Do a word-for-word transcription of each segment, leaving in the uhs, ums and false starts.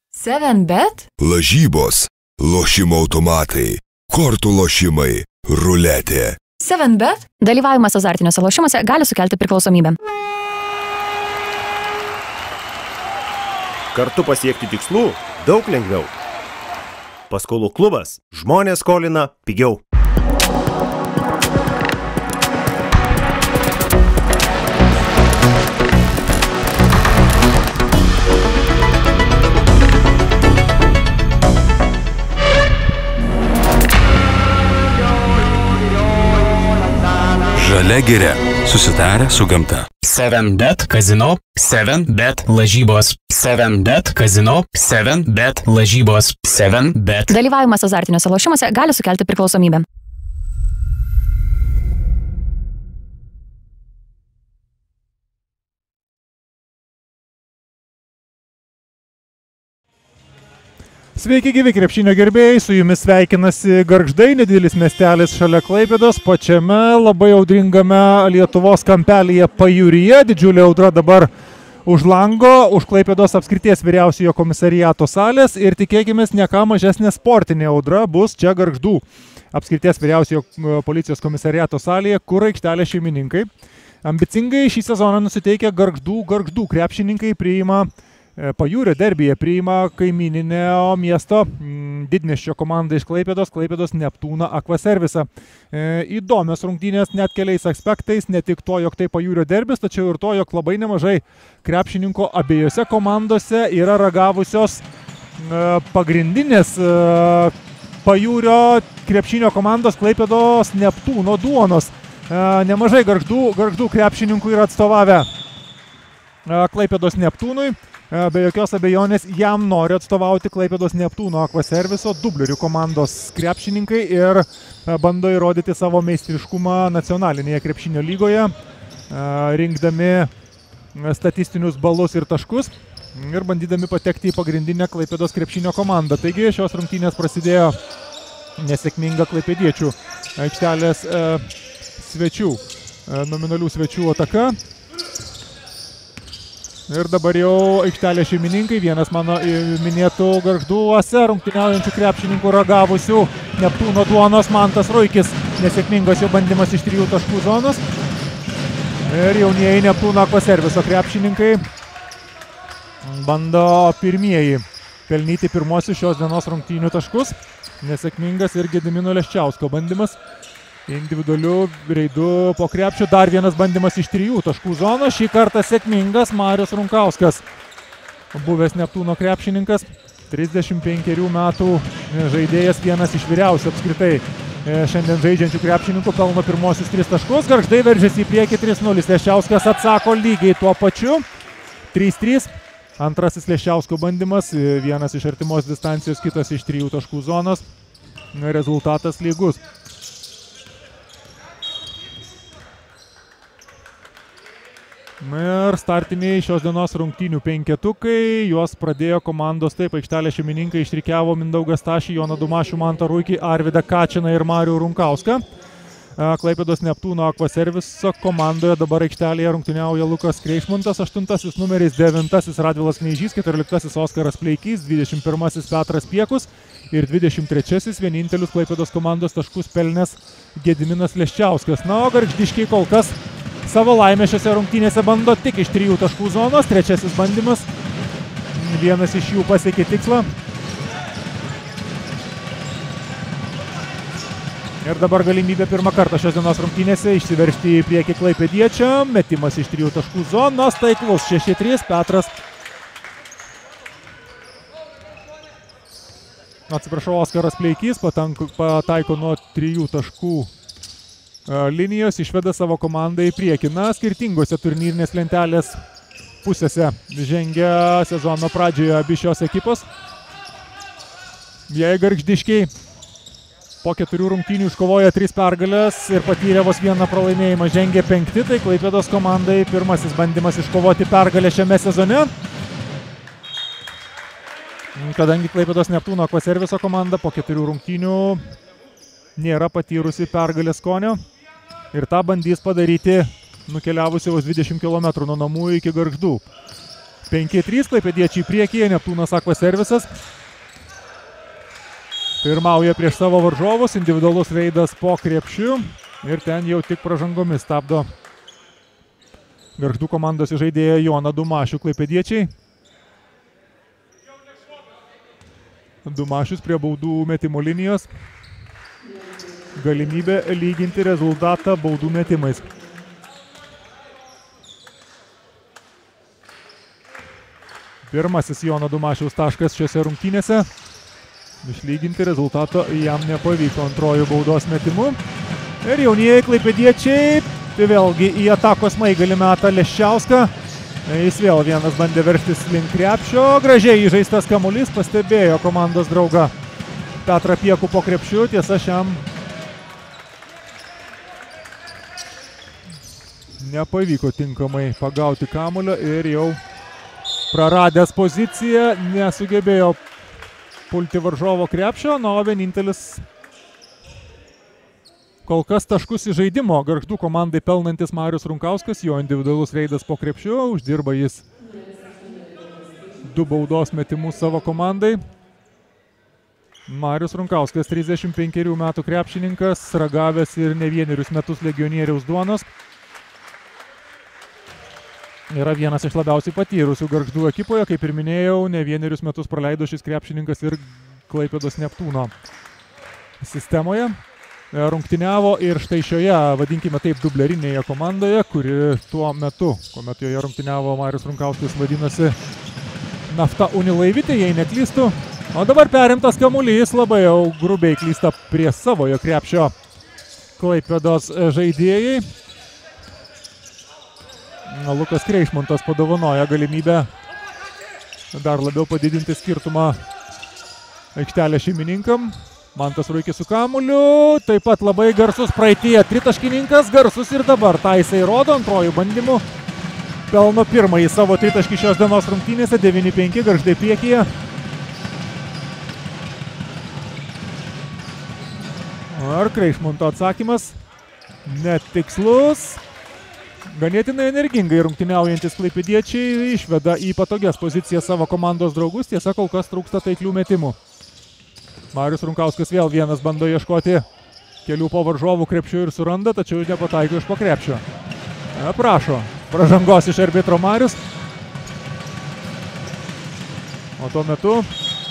seven bet? Lažybos, lošimo automatai, kortų lošimai, ruletė. seven bet? Dalyvavimas azartiniuose lošimuose gali sukelti priklausomybę. Kartu pasiekti tikslų daug lengviau. Paskolų klubas. Žmonės skolina pigiau. Žalia giria. Susitarę su gamta. seven bet kazino, seven bet lažybos, seven bet kazino, seven bet lažybos, seven bet. Dalyvavimas azartiniuose lošimuose gali sukelti priklausomybę. Sveiki gyvi krepšinio gerbėjai, su jumis sveikinasi Gargždai, nedidelis miestelis šalia Klaipėdos, pačiame labai audringame Lietuvos kampelyje Pajūryje. Didžiulė audra dabar už lango, už Klaipėdos apskrities vyriausiojo komisariato salės ir tikėkimės ne ką mažesnė sportinė audra bus čia Gargždų apskrities vyriausiojo policijos komisariato salėje, kur aikštelės šeimininkai. Ambicingai šį sezoną nusiteikę Gargždų, Gargždų krepšininkai priima Pajūrio derbyje priima kaimyninio miesto didmiesčio komandą iš Klaipėdos, Klaipėdos Neptūną Aquaservisą. E, įdomios rungtynės net keliais aspektais, ne tik to, jog tai Pajūrio derbis, tačiau ir to, jog labai nemažai krepšininko abiejose komandose yra ragavusios e, pagrindinės e, Pajūrio krepšinio komandos Klaipėdos Neptūno duonos. E, nemažai Gargždų, Gargždų krepšininkų yra atstovavę e, Klaipėdos Neptūnui. Be jokios abejonės jam nori atstovauti Klaipėdos Neptūno Aquaserviso dublerių komandos krepšininkai ir bando įrodyti savo meistriškumą nacionalinėje krepšinio lygoje, rinkdami statistinius balus ir taškus ir bandydami patekti į pagrindinę Klaipėdos krepšinio komandą. Taigi šios rungtynės prasidėjo nesėkminga klaipėdiečių aikštelės svečių, nominalių svečių ataka. Ir dabar jau aikštelė šeimininkai, vienas mano minėtų Gargžduose rungtyniaujančių krepšininkų ragavusių Neptūno duonos Mantas Ruikis. Nesėkmingas jo bandymas iš trijų taškų zonos. Ir jaunieji Neptūno Aquaserviso krepšininkai bando pirmieji pelnyti pirmosius šios dienos rungtynių taškus. Nesėkmingas ir Gedimino Leščiausko bandymas. Individualiu reidu po krepšiu, dar vienas bandymas iš trijų taškų zonos, šį kartą sėkmingas Marius Runkauskas, buvęs Neptūno krepšininkas, trisdešimt penkerių metų žaidėjas, vienas iš vyriausių apskritai šiandien žaidžiančių krepšininkų, pelno pirmosius tris taškus, Gargždai veržiasi į priekį trys nulis, Leščiauskas atsako lygiai tuo pačiu, trys trys, antrasis Leščiausko bandymas, vienas iš artimos distancijos, kitas iš trijų taškų zonos, rezultatas lygus. Ir startiniai šios dienos rungtynių penketukai, juos pradėjo komandos taip, aikštelė šeimininkai išrikiavo Mindaugą Stašį, Joną Dumašių, Mantą Ruikį, Arvydą Kačiną ir Marių Runkauską. Klaipėdos Neptūno Aquaserviso komandoje dabar aikštelėje rungtyniauja Lukas Kreišmontas, aštuntasis numeris, devintasis Radvilas Kneižys, keturioliktasis Oskaras Pleikys, dvidešimt pirmasis Petras Piekus ir dvidešimt trečiasis vienintelius Klaipėdos komandos taškus pelnęs Gediminas Leščiauskas. Na, o gargždiškiai kol kas savo laimę šiose rungtynėse bando tik iš trijų taškų zonos, trečiasis bandymas, vienas iš jų pasiekė tikslą. Ir dabar galimybė pirmą kartą šios dienos rungtynėse išsiveržti į priekį klaipėdiečiam, metimas iš trijų taškų zonos, taiklus šeši trys, Petras. Atsiprašau, Oskaras Pleikys patanko, pataiko nuo trijų taškų linijos, išveda savo komandą į priekį. Na, skirtingose turnyrinės lentelės pusėse žengia sezono pradžioje abi šios ekipos. Jei gargždiškiai po keturių rungtynių iškovoja tris pergalės ir patyrė vos vieną pralaimėjimą, žengia penkti, tai Klaipėdos komandai pirmasis bandymas iškovoti pergalę šiame sezone. Kadangi Klaipėdos Neptūno Aquaserviso komanda po keturių rungtynių nėra patyrusi pergalės skonio. Ir tą bandys padaryti nukeliavusi vos dvidešimt kilometrų nuo namų iki Gargždų. penki trys, klaipėdiečiai priekyje, Neptūnas Aqua servisas. Pirmauja prieš savo varžovus, individualus reidas po krepšiu ir ten jau tik pražangomis stabdo Gargždų komandos žaidėją Joną Dumašių klaipėdiečiai. Dumašius prie baudų metimo linijos. Galimybė lyginti rezultatą baudų metimais. Pirmasis Jono Dumašiaus taškas šiose rungtynėse. Išlyginti rezultato jam nepavyko antrojų baudos metimu. Ir jaunieji klaipėdiečiai, tai vėlgi į atakos smaigalį meta Leščiauską. Jis vėl vienas bandė veržtis link krepšio. Gražiai įžaistas kamuolys, pastebėjo komandos draugą Petrą Piekų po krepšiu. Tiesa, šiam nepavyko tinkamai pagauti kamuolio ir jau praradęs poziciją nesugebėjo pulti varžovo krepšio. Na, o vienintelis kol kas taškus į žaidimo Gargždų komandai pelnantis Marius Runkauskas, jo individualus reidas po krepšiu, uždirba jis du baudos metimus savo komandai. Marius Runkauskas, trisdešimt penkerių metų krepšininkas, ragavęs ir ne vienerius metus legionieriaus duonos. Yra vienas iš labiausiai patyrusių Gargždų ekipoje, kaip ir minėjau, ne vienerius metus praleido šis krepšininkas ir Klaipėdos Neptūno sistemoje. Rungtyniavo ir štai šioje, vadinkime taip, dublerinėje komandoje, kuri tuo metu, kuomet joje rungtyniavo Marius Runkauskas, vadinasi Nafta Unilaivitė, jei neklystų. O dabar perimtas kamuolys, labai jau grubiai klysta prie savojo krepšio Klaipėdos žaidėjai. Lukas Kreišmontas padovanoja galimybę dar labiau padidinti skirtumą aikštelę šeimininkam. Mantas Ruikis su kamuoliu, taip pat labai garsus praeityje tritaškininkas, garsus ir dabar. Ta jisai rodo antrojų bandymų. Pelno pirmąjį savo tritaškį šios dienos rungtynėse, devyni penki, Gargždai priekyje. Ar Kreišmonto atsakymas? Netikslus. Ganėtinai energingai rungtyniaujantis klaipėdiečiai išveda į patogias pozicijas savo komandos draugus, tiesa kol kas trūksta taiklių metimų. Marius Runkauskas vėl vienas bando ieškoti kelių po varžovų krepšių ir suranda, tačiau nepataiko iš po krepšio. Prašo pražangos iš arbitro Marius. O tuo metu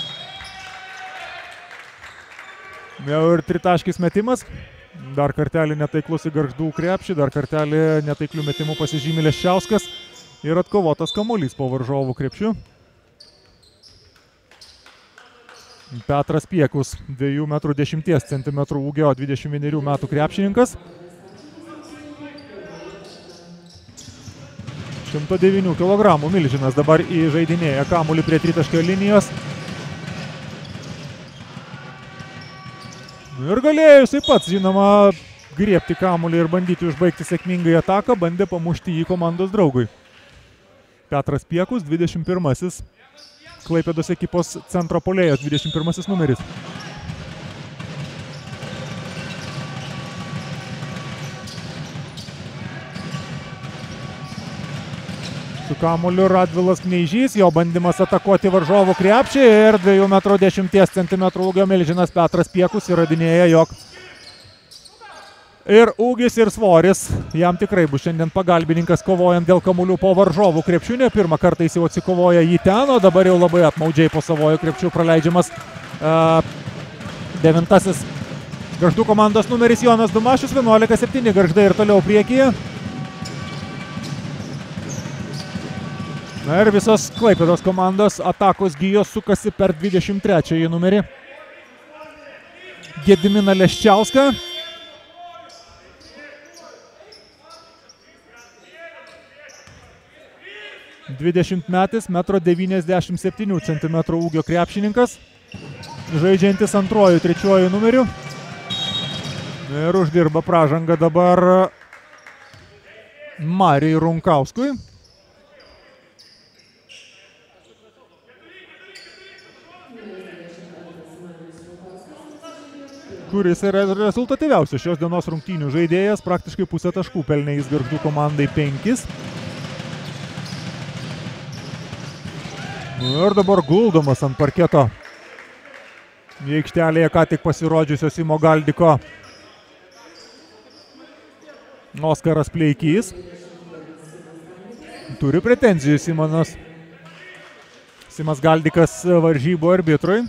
jau ir tritaškis metimas. Dar kartelį netaiklus į Gargždų krepšį, dar kartelį netaiklių metimų pasižymė Leščiauskas ir atkovotas kamuolys po varžovų krepšių. Petras Piekus, dviejų metrų dešimties centimetrų ūgio, dvidešimt vienerių metų krepšininkas. šimto devynių kilogramų milžinas dabar įžaidinėja kamuolį prie tritaškio linijos. Ir galėjo jisai pats, žinoma, griebti kamuolį ir bandyti užbaigti sėkmingai ataką, bandė pamušti jį komandos draugui. Petras Piekus, dvidešimt pirmasis Klaipėdos ekipos centro puolėjas, dvidešimt pirmasis numeris. Su kamuoliu Radvilas Kneižys, jo bandymas atakuoti varžovų krepšį ir dviejų metrų dešimties centimetrų ūgio milžinas Petras Piekus įrodinėja, jog ir ūgis, ir svoris jam tikrai bus šiandien pagalbininkas kovojant dėl kamuolių po varžovų krepšių. Ne pirmą kartą jis jau atsikovoja jį ten, o dabar jau labai apmaudžiai po savojo krepšių praleidžiamas uh, devintasis Gargždų komandos numeris Jonas Dumašius, vienuolika septyni Gargždai ir toliau priekyje. Na ir visos Klaipėdos komandos atakos gijos sukasi per dvidešimt trečiąjį numerį Gediminą Leščiauską. dvidešimtmetis, metro devyniasdešimt septynių centimetrų ūgio krepšininkas, žaidžiantis antrojų, trečiojų numerių. Ir uždirba pražangą dabar Marijui Runkauskui. Kuris yra rezultatyviausias šios dienos rungtynių žaidėjas, praktiškai pusę taškų pelnė jis Gargždų komandai penkis. Ir dabar guldomas ant parketo. Į aikštelėje ką tik pasirodžiusio Simo Galdiko Oskaras Pleikys. Turi pretenzijų Simonas. Simas Galdikas varžybų arbitrui.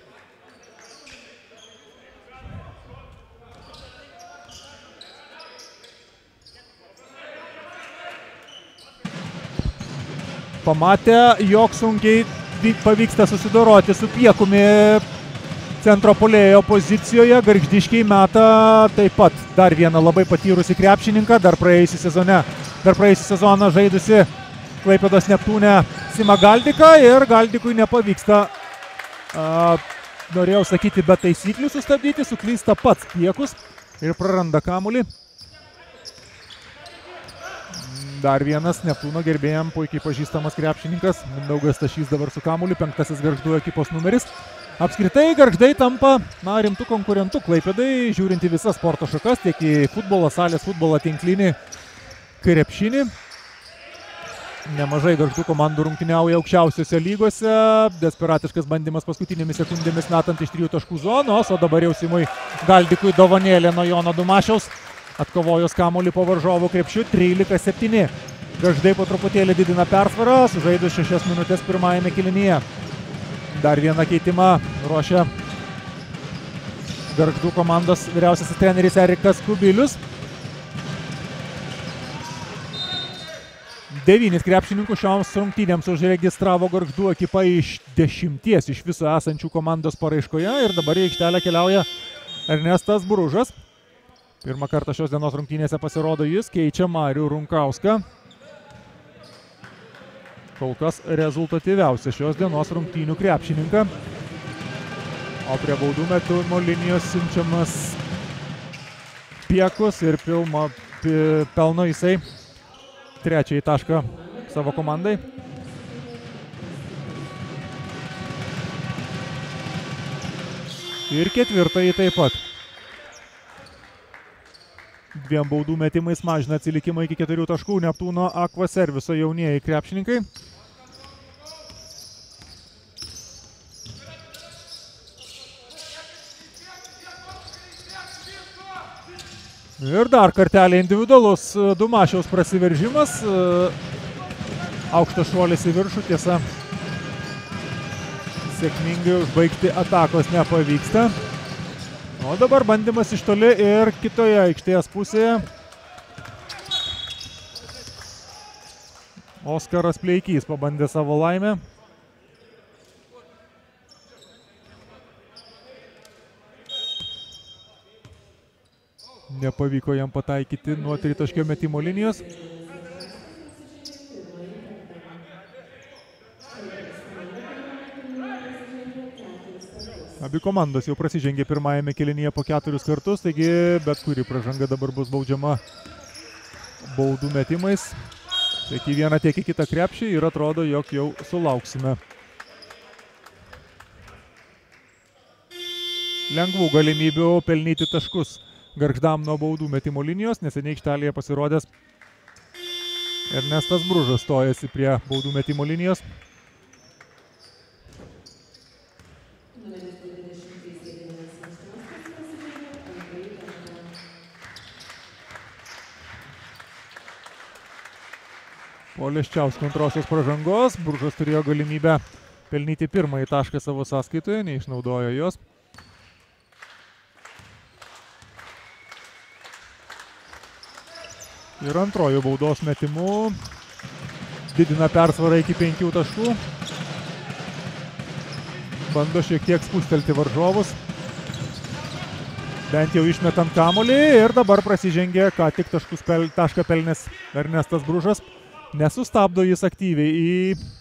Pamatė, jog sunkiai pavyksta susidoroti su Piekumi centro puolėjo pozicijoje. Gargždiškiai meta taip pat dar vieną labai patyrusį krepšininką, dar praėjusį sezone, dar praėjusį sezoną žaidusi Klaipėdos Neptūne Simą Galdiką ir Galdikui nepavyksta, a, norėjau sakyti, be taisyklių sustabdyti, suklysta pats Piekus ir praranda kamuolį. Dar vienas Neptūno gerbėjam puikiai pažįstamas krepšininkas. Mindaugas Stašys dabar su kamuoliu, penktasis Gargždų ekipos numeris. Apskritai Gargždai tampa, na, rimtų konkurentų Klaipėdai, žiūrint į visas sporto šakas, tiek į futbolą, salės futbolą, tinklinį, krepšinį. Nemažai Gargždų komandų rungtyniauja aukščiausiose lygose. Desperatiškas bandymas paskutinėmis sekundėmis metant iš trijų taškų zonos, o dabar jau Simui Galdikui dovanėlė nuo Jono Dumašiaus. Atkovojus kamuolį po varžovų krepšių, trylika septyni. Gargždai po truputėlį didina persvarą, sužaidus šešias minutės pirmajame kėlinyje. Dar vieną keitimą ruošia Gargždų komandos vyriausiasis treneris Erikas Kubilius. Devynis krepšininkų šioms rungtynėms užregistravo Gargždų ekipa iš dešimties iš viso esančių komandos paraiškoje ir dabar į aikštelę keliauja Ernestas Bružas. Pirmą kartą šios dienos rungtynėse pasirodo jis, keičia Marių Runkauską. Kol kas rezultatyviausia šios dienos rungtynių krepšininką. O prie baudų metimo linijos siunčiamas Piekus ir pilma, pelno jisai trečiąjį tašką savo komandai. Ir ketvirtąjį taip pat. Dviem baudų metimais mažina atsilikimą iki keturių taškų Neptūno Aqua Serviso jaunieji krepšininkai. Ir dar kartelį individualus Dumašiaus prasiveržimas. Aukštas šuolis į viršų, tiesa, sėkmingai užbaigti atakos nepavyksta. O dabar bandymas iš toli ir kitoje aikštės pusėje. Oskaras Pleikys pabandė savo laimę. Nepavyko jam pataikyti nuo tritaškio metimo linijos. Abi komandos jau prasižengė pirmajame kėlinyje po keturis kartus, taigi bet kuri pražanga dabar bus baudžiama baudų metimais. Tiek į vieną, tiek į kitą krepšį ir atrodo, jog jau sulauksime lengvų galimybių pelnyti taškus Gargždam nuo baudų metimo linijos. Neseniai aikštelėje pasirodęs Ernestas Bružas stojasi prie baudų metimo linijos. Po Leščiausko antrosios pražangos Bružas turėjo galimybę pelnyti pirmąjį tašką savo sąskaitoje, neišnaudojo jos. Ir antrojų baudos metimų didina persvarą iki penkių taškų. Bando šiek tiek spustelti varžovus. Bent jau išmetant kamuolį ir dabar prasižengė, ką tik taškus pel, tašką pelnęs Ernestas Bružas. Nesustabdo jis aktyviai į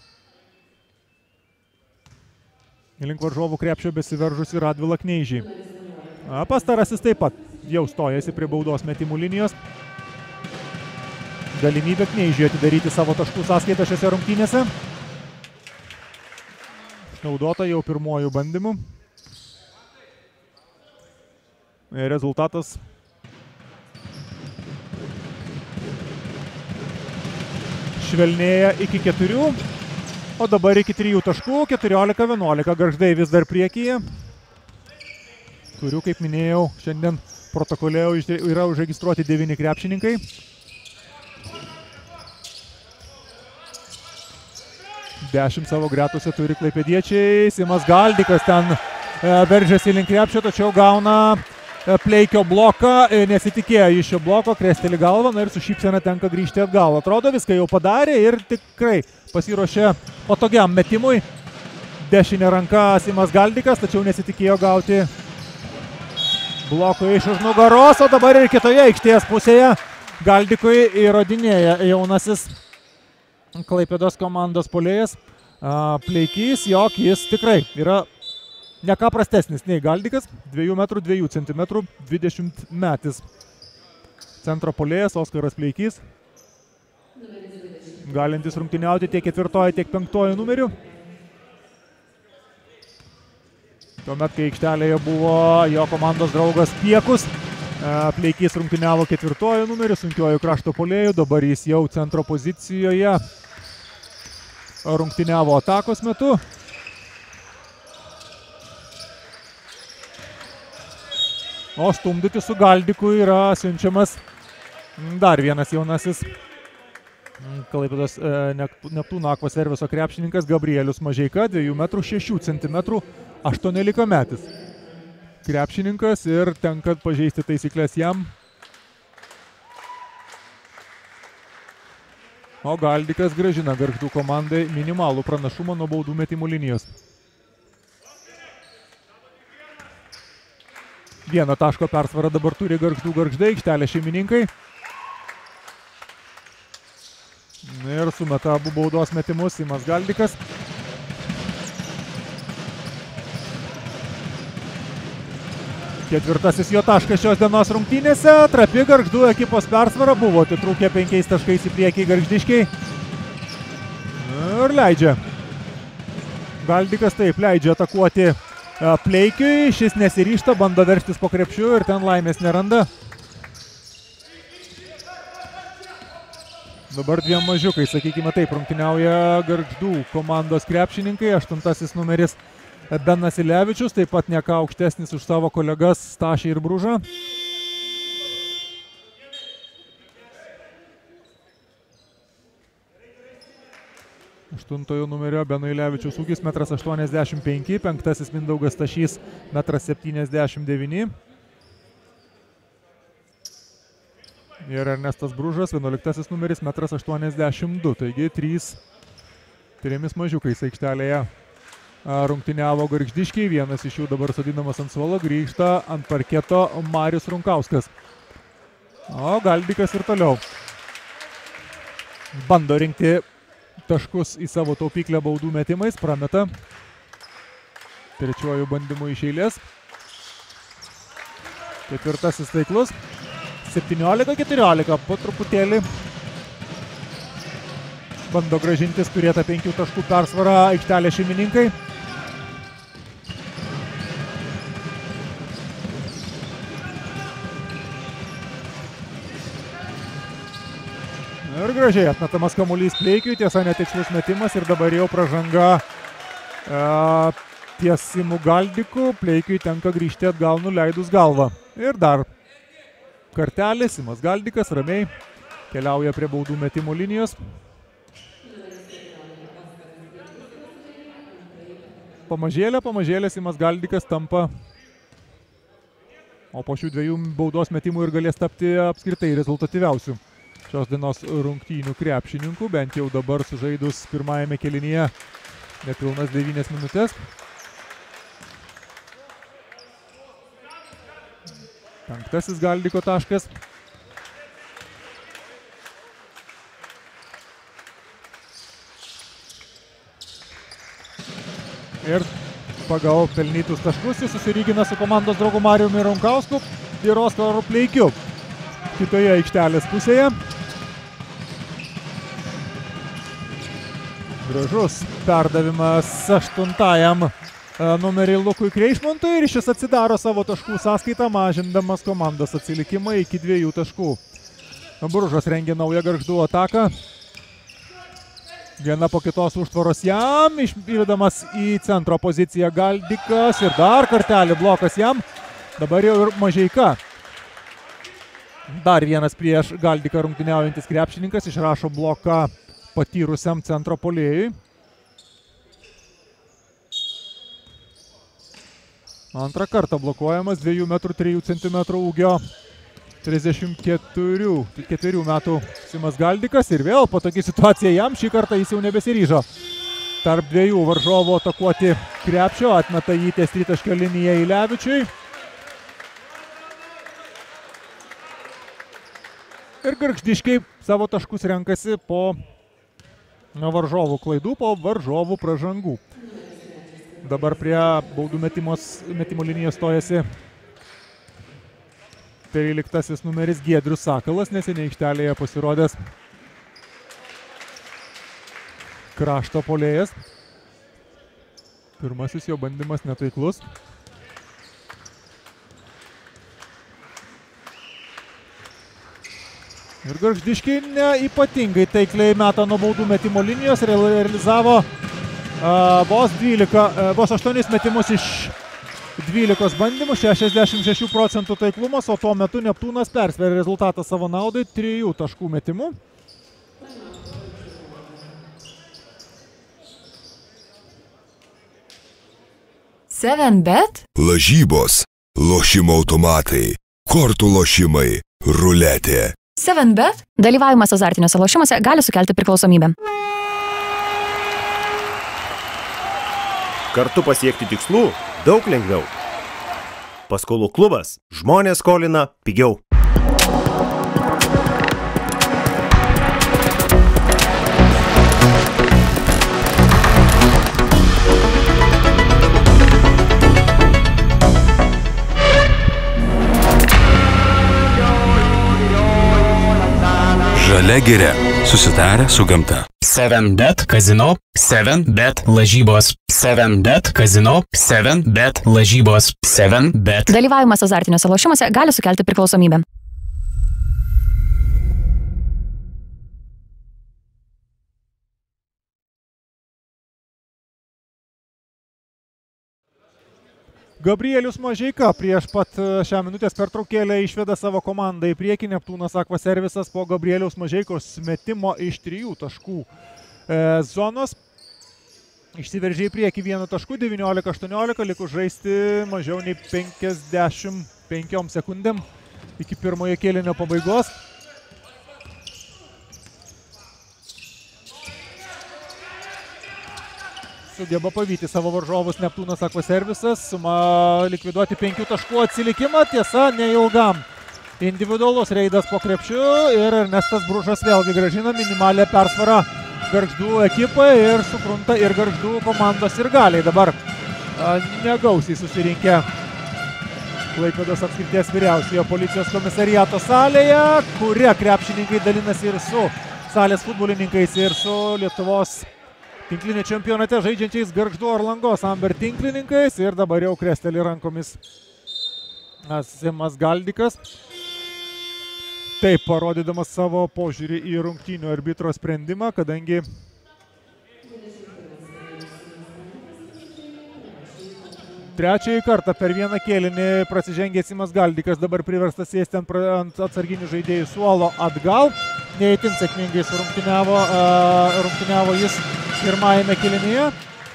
link varžovų krepšio besiveržusi Radvilą Kneižį. Pastarasis taip pat jau stojasi prie baudos metimų linijos. Galimybė Kneižiui atidaryti savo taškų sąskaitą šiose rungtynėse. Išnaudota jau pirmojų bandymų. Rezultatas švelnėja iki keturių. O dabar iki trijų taškų, keturiolika vienuolika, Gargždai vis dar priekyje. Kurių, kaip minėjau, šiandien protokole yra užregistruoti devyni krepšininkai. Dešimt savo gretose turi klaipėdiečiai. Simas Galdikas ten e, veržiasi link krepšio, tačiau gauna e, Pleikio bloką. E, nesitikėjo iš šio bloko, kresteli galvą, na ir su šypsena tenka grįžti atgal. Atrodo, viską jau padarė ir tikrai pasiruošė patogiam metimui. Dešinė ranka Simas Galdikas, tačiau nesitikėjo gauti bloko iš už nugaros, o dabar ir kitoje aikštės pusėje Galdikui įrodinėja jaunasis Klaipėdos komandos puolėjas Pleikys, jog jis tikrai yra ne ką prastesnis nei Galdikas, dviejų metrų dviejų centimetrų, dvidešimt metis. Centro puolėjas Oskaras Pleikys, galintis rungtyniauti tiek ketvirtoji, tiek penktoji numeriu. Tuomet, kai aikštelėje buvo jo komandos draugas Piekus, Pleikys rungtyniavo ketvirtoji numeriu, sunkiuoju krašto puolėju, dabar jis jau centro pozicijoje rungtyniavo atakos metu. O stumdyti su Galdiku yra siunčiamas dar vienas jaunasis Klaipėdos e, Neptūno Aqua serviso krepšininkas Gabrielius Mažeika, dviejų metrų šešių centimetrų, aštuoniolikametis krepšininkas ir tenka pažeisti taisyklės jam. O Galdikas grąžina Gargždų komandai minimalų pranašumą nuo baudų metimų linijos. Vieną taško persvarą dabar turi Gargždų Gargždai, aikštelė šeimininkai. Ir sumeta abu baudos metimus Simas Galdikas. Ketvirtasis jo taškas šios dienos rungtynėse. Trapi Gargždų ekipos persvara, buvo atitrūkę penkiais taškais į priekį gargždiškiai. Ir leidžia. Galdikas taip leidžia atakuoti Pleikiui. Šis nesiryžta, bando veržtis po krepšiu ir ten laimės neranda. Dabar dviem mažiukai, sakykime taip, rungtyniauja Gargždų komandos krepšininkai. Aštuntasis numeris Benas Ilevičius, taip pat ne ką aukštesnis už savo kolegas Stašį ir Bružą. Aštuntojo numerio Beno Ilevičiaus ūgis metras aštuoniasdešimt penki, penktasis Mindaugas Stašys metras septyniasdešimt devyni. Ir Ernestas Bružas, vienuoliktasis numeris metras aštuoniasdešimt du, taigi trys, trimis mažiukais aikštelėje rungtyniavo gargždiškiai, vienas iš jų dabar sodinamas ant suolo, grįžta ant parketo Marius Runkauskas. O Galdikas ir toliau bando rinkti taškus į savo taupyklę baudų metimais, prameta trečiuoju bandymu iš eilės. Ketvirtasis taiklus, septyniolika keturiolika, po truputėlį bando gražintis turėtą penkių taškų persvarą aikštelė šeimininkai. Ir gražiai atmetamas kamuolys Pleikiui, tiesa netikslus metimas ir dabar jau pražanga e, ties Simu Galdiku. Pleikiui tenka grįžti atgal nuleidus galvą. Ir dar kartelė, Simas Galdikas ramiai keliauja prie baudų metimų linijos. Pamažėlė, pamažėlė Simas Galdikas tampa, o po šių dviejų baudos metimų ir galės tapti apskritai rezultatyviausių šios dienos rungtynių krepšininkų, bent jau dabar sužaidus pirmajame kėlinyje nepilnas devynias minutės. Penktasis Galdiko taškas. Ir pagal pelnytus taškus jis susirygina su komandos draugu Mariumi Runkausku ir Oskaru Pleikiu kitoje aikštelės pusėje. Gražus perdavimas aštuntajam numerį Lukui Kreišmontui ir šis atsidaro savo taškų sąskaitą, mažindamas komandos atsilikimą iki dviejų taškų. Bružas rengia naują Gargždų ataką. Viena po kitos užtvaros jam, įvedamas į centro poziciją Galdikas ir dar kartelį blokas jam. Dabar jau ir Mažeika. Dar vienas prieš Galdiką rungtyniaujantis krepšininkas išrašo bloką patyrusiam centro puolėjui. Antrą kartą blokuojamas dviejų metrų trijų centimetrų ūgio trisdešimt ketverių metų Simas Galdikas ir vėl patogi situacija jam, šį kartą jis jau nebesiryžo tarp dviejų varžovų atakuoti krepšio, atmeta jį ties tritaškio liniją Ilevičiui. Ir Gargždiškiai savo taškus renkasi po varžovų klaidų, po varžovų pražangų. Dabar prie baudų metimos, metimo linijos stojasi tryliktasis numeris Giedrius Sakalas, neseniai aikštelėje pasirodęs krašto puolėjas. Pirmasis jo bandymas netaiklus. Ir Gargždiškiai neypatingai taikliai meta nuo baudų metimo linijos, realizavo uh, vos, dvylika, uh, vos aštuonis metimus iš dvylikos bandymų, šešiasdešimt šešių procentų taiklumas, o tuo metu Neptūnas persvėrė rezultatą savo naudai trijų taškų metimų. seven bet? Lažybos, lošimo automatai, kortų lošimai, ruletė. seven bet? Dalyvavimas azartiniuose lošimuose gali sukelti priklausomybę. Kartu pasiekti tikslų daug lengviau. Paskolų klubas. Žmonės skolina pigiau. Žalia giria. Susitarę su gamta. seven bet kazino, seven bet lažybos, seven bet kazino, seven bet lažybos, seven bet. Dalyvavimas azartiniuose lošimuose gali sukelti priklausomybę. Gabrielius Mažeika prieš pat šią minutės pertraukėlę išveda savo komandą į priekį. Neptūnas Aqua servisas po Gabrieliaus Mažeikos metimo iš trijų taškų e, zonos. Išsiveržė į priekį vienu tašku, devyniolika aštuoniolika, likus žaisti mažiau nei penkiasdešimt penkiom sekundėm iki pirmojo kėlinio pabaigos. Sugeba pavyti savo varžovus Neptūnas Aqua servisas, suma likviduoti penkių taškų atsilikimą, tiesa, neilgam. Individualus reidas po krepšiu ir Ernestas Bružas vėlgi gražina minimalę persvarą Gargždų ekipai ir sukrunta ir Gargždų komandos ir galiai. Dabar a, negausiai susirinkę Klaipėdos apskrities vyriausiojo policijos komisariato salėje, kuria krepšininkai dalinasi ir su salės futbolininkais ir su Lietuvos tinklinio čempionate žaidžiančiais Gargždų Orlangos Amber tinklininkais. Ir dabar jau kresteli rankomis Simas Galdikas, taip parodydamas savo požiūrį į rungtynių arbitro sprendimą, kadangi trečiąjį kartą per vieną kėlinį prasižengė Simas Galdikas, dabar priverstas sėsti ant, ant atsarginių žaidėjų suolo atgal. Neįtin sėkmingai surungtyniavo uh, rungtyniavo jis pirmajame kėlinyje.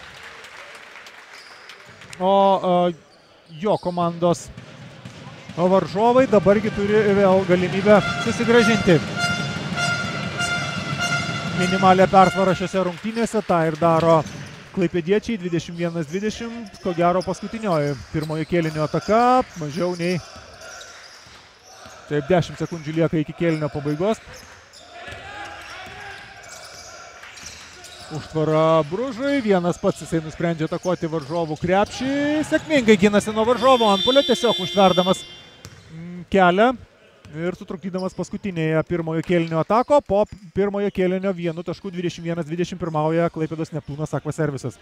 O uh, jo komandos varžovai dabargi turi vėl galimybę susigrąžinti minimalę persvarą šiose rungtynėse. Ta ir daro klaipėdiečiai, dvidešimt vienas dvidešimt, ko gero paskutinioji pirmojo kėlinio ataka, mažiau nei taip dešimt sekundžių lieka iki kėlinio pabaigos. Užtvara Bružui, vienas pats jisai nusprendžia atakuoti varžovų krepšį, sėkmingai ginasi nuo varžovo antpuolio, tiesiog užtverdamas kelią ir sutrukdydamas paskutinėje pirmojo kėlinio atako. Po pirmojo kėlinio vienu tašku dvidešimt vienas dvidešimt pirmauja Klaipėdos Neptūnas Aqua servisas.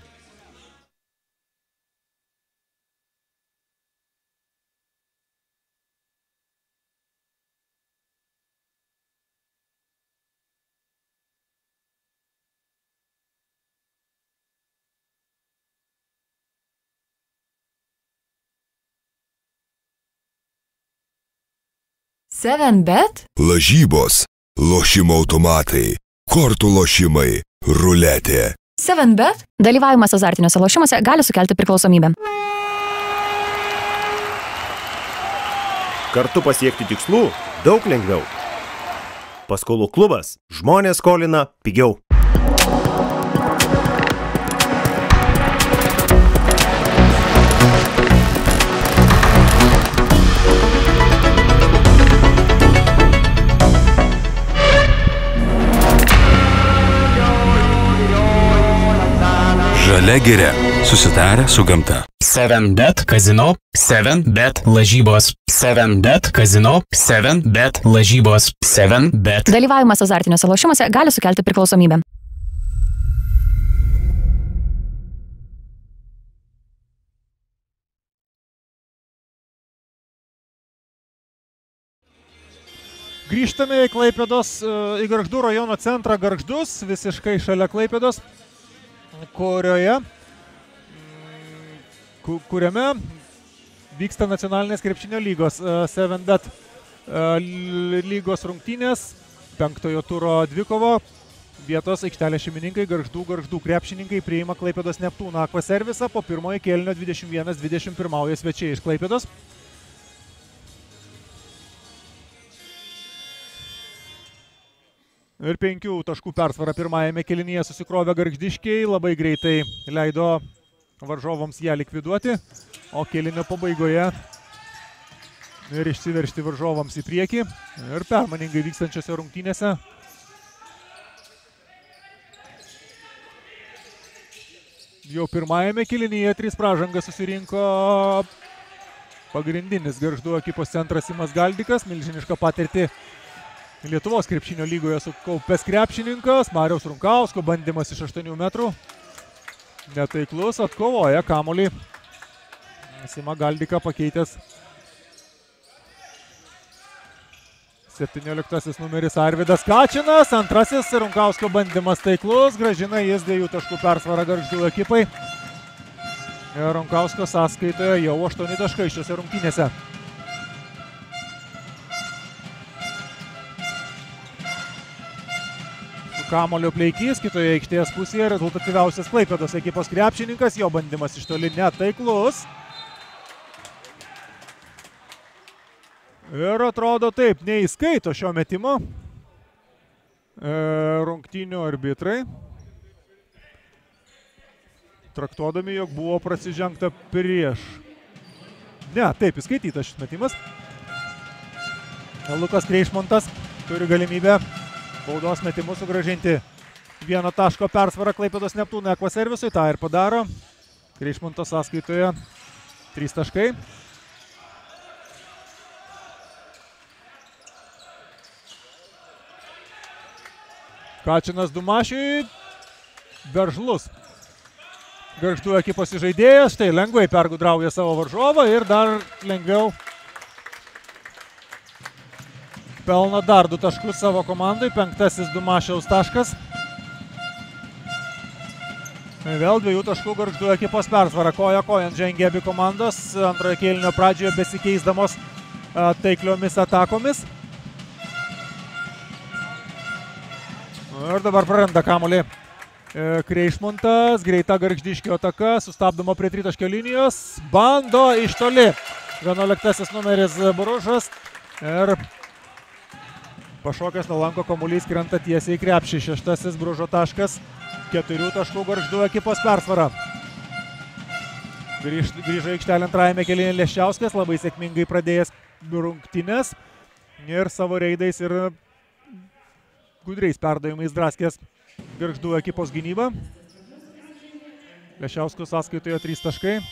seven bet. Lažybos, lošimo automatai, kortų lošimai, ruletė. seven bet. Dalyvavimas azartiniuose lošimuose gali sukelti priklausomybę. Kartu pasiekti tikslų daug lengviau. Paskolų klubas. Žmonės skolina pigiau. Žalia giria. Susitarę su gamta. seven bet kazino, seven bet lažybos, seven bet kazino, seven bet lažybos, seven bet. Dalyvavimas azartiniuose lošimuose gali sukelti priklausomybę. Grįžtame į Klaipėdos, į Gargždų rajono centrą Gargždus, visiškai šalia Klaipėdos, kurioje, kuriame vyksta nacionalinės krepšinio lygos seven bet lygos rungtynės, penktojo turo dvikovo. Vietos aikštelės šeimininkai Gargždų, Gargždų krepšininkai priima Klaipėdos Neptūną Akvaservisą, po pirmojo kėlinio dvidešimt vienas dvidešimt pirmauja svečiai iš Klaipėdos. Ir penkių taškų persvarą pirmajame kėlinyje susikrovė gargždiškiai, labai greitai leido varžovams ją likviduoti, o kėlinio pabaigoje ir išsiveršti varžovams į priekį ir permaningai vykstančiose rungtynėse. Jau pirmajame kėlinyje trys pražangas susirinko pagrindinis Gargždų ekipos centras Simas Galdikas, milžinišką patirtį Lietuvos krepšinio lygoje sukaupęs krepšininkas, Mariaus Runkausko bandymas iš aštuonių metrų. Netaiklus, atkovoja kamuolį. Simą Galdiką pakeitęs septynioliktasis numeris Arvydas Kačinas. Antrasis Runkausko bandymas taiklus, grąžina jis dviejų taškų persvarą Gargždų ekipai. Ir Runkausko sąskaitoje jau aštuoni taškai šiose rungtynėse. Kamulio Pleikys, kitoje aikštės pusėje rezultatyviausias Klaipėdos ekipos krepšininkas, jo bandymas iš toli netaiklus. Ir atrodo taip, neįskaito šio metimo e, rungtynių arbitrai, traktuodami, jog buvo prasižengta prieš. Ne, taip, įskaitytas šis metimas. Lukas Kreišmontas turi galimybę baudos metimus sugrąžinti vieno taško persvarą Klaipėdos Neptūnui Akvaservisui, tą ir padaro. Kreišmonto sąskaitoje trys taškai. Kačinas Dumašiui, veržlus Gargždų ekipos žaidėjas, štai lengvai pergudrauja savo varžovą ir dar lengviau pelno dar du taškus savo komandai, penktasis Dumašiaus taškas. Vėl dviejų taškų Gargždų ekipos persvara, koja kojant žengia abi komandos, antrojo kėlinio pradžioje besikeisdamos taikliomis atakomis. Ir dabar praranda kamuolį Kreišmontas, greita gargždiškio ataka, sustabdoma prie tritaškio linijos, bando iš toli vienuoliktasis numeris Bružas ir pašokęs nuo lanko kamuolys krenta tiesiai į krepšį. Šeštasis Bružo taškas, keturių taškų Gargždų ekipos persvara. Grįž, grįžo aikštelę antrajame kėlinyje Leščiauskas, labai sėkmingai pradėjęs rungtynes ir savo reidais ir gudriais perdavimais draskės Gargždų ekipos gynybą. Leščiausko sąskaitoje trys taškai.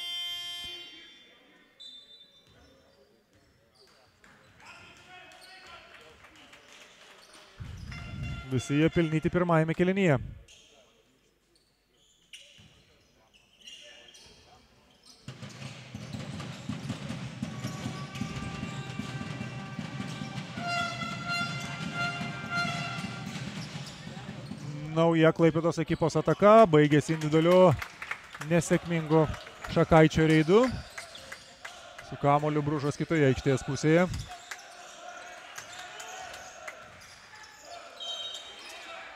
Visi jie pelnyti pirmajame kėlinyje. Nauja Klaipėdos ekipos ataka, baigėsi individualiu nesėkmingu Šakaičio reidu. Su kamuoliu Bružas kitoje aikštės pusėje.